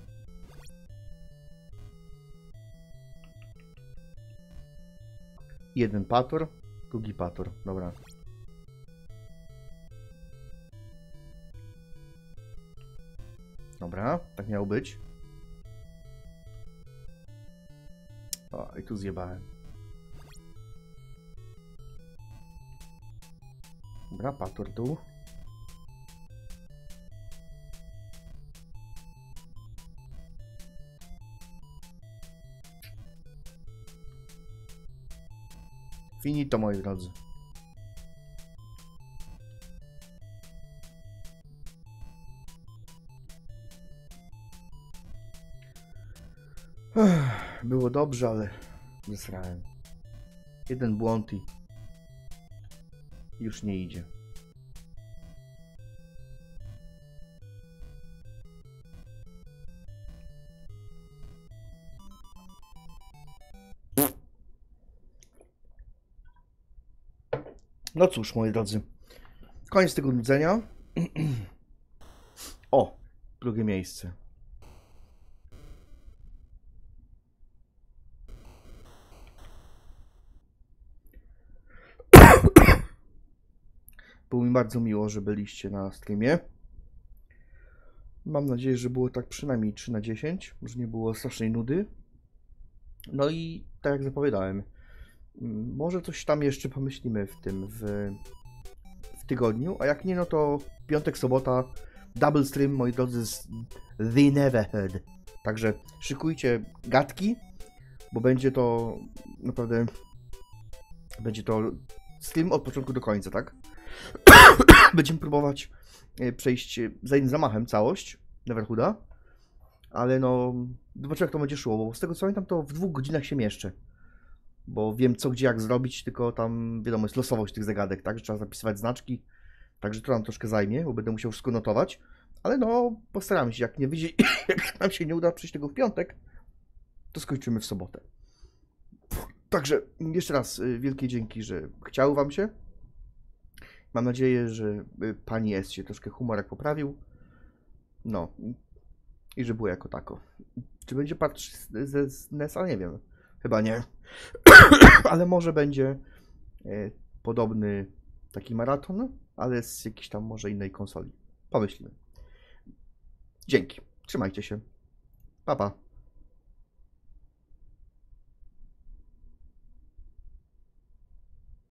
Jeden pator, drugi pator. Dobra. Dobra, tak miało być. O, i tu zjebałem. Dobra, pator tu. Finito, moi drodzy. Było dobrze, ale zesrałem. Jeden błąd i już nie idzie. No cóż, moi drodzy. Koniec tego nudzenia. O, drugie miejsce. Było mi bardzo miło, że byliście na streamie. Mam nadzieję, że było tak przynajmniej trzy na dziesięć, że nie było strasznej nudy. No i tak jak zapowiadałem, może coś tam jeszcze pomyślimy w tym, w, w tygodniu, a jak nie, no to piątek, sobota, double stream, moi drodzy, z The Neverheard. Także szykujcie gadki, bo będzie to naprawdę, będzie to stream od początku do końca, tak? Będziemy próbować przejść za jednym zamachem całość Neverhooda, ale no, zobaczymy jak to będzie szło, bo z tego co pamiętam to w dwóch godzinach się mieszczę. Bo wiem co, gdzie, jak zrobić, tylko tam wiadomo jest losowość tych zagadek, tak? Że trzeba zapisywać znaczki, także to nam troszkę zajmie, bo będę musiał wszystko notować, ale no postaram się, jak nie wyjdzie, jak nam się nie uda przejść tego w piątek, to skończymy w sobotę. Także jeszcze raz wielkie dzięki, że chciało wam się. Mam nadzieję, że pani S się troszkę humorek poprawił. No. I że było jako tako. Czy będzie part ze z nesa? Nie wiem. Chyba nie. Ale może będzie e, podobny taki maraton, ale z jakiejś tam może innej konsoli. Pomyślimy. Dzięki. Trzymajcie się. Pa, pa.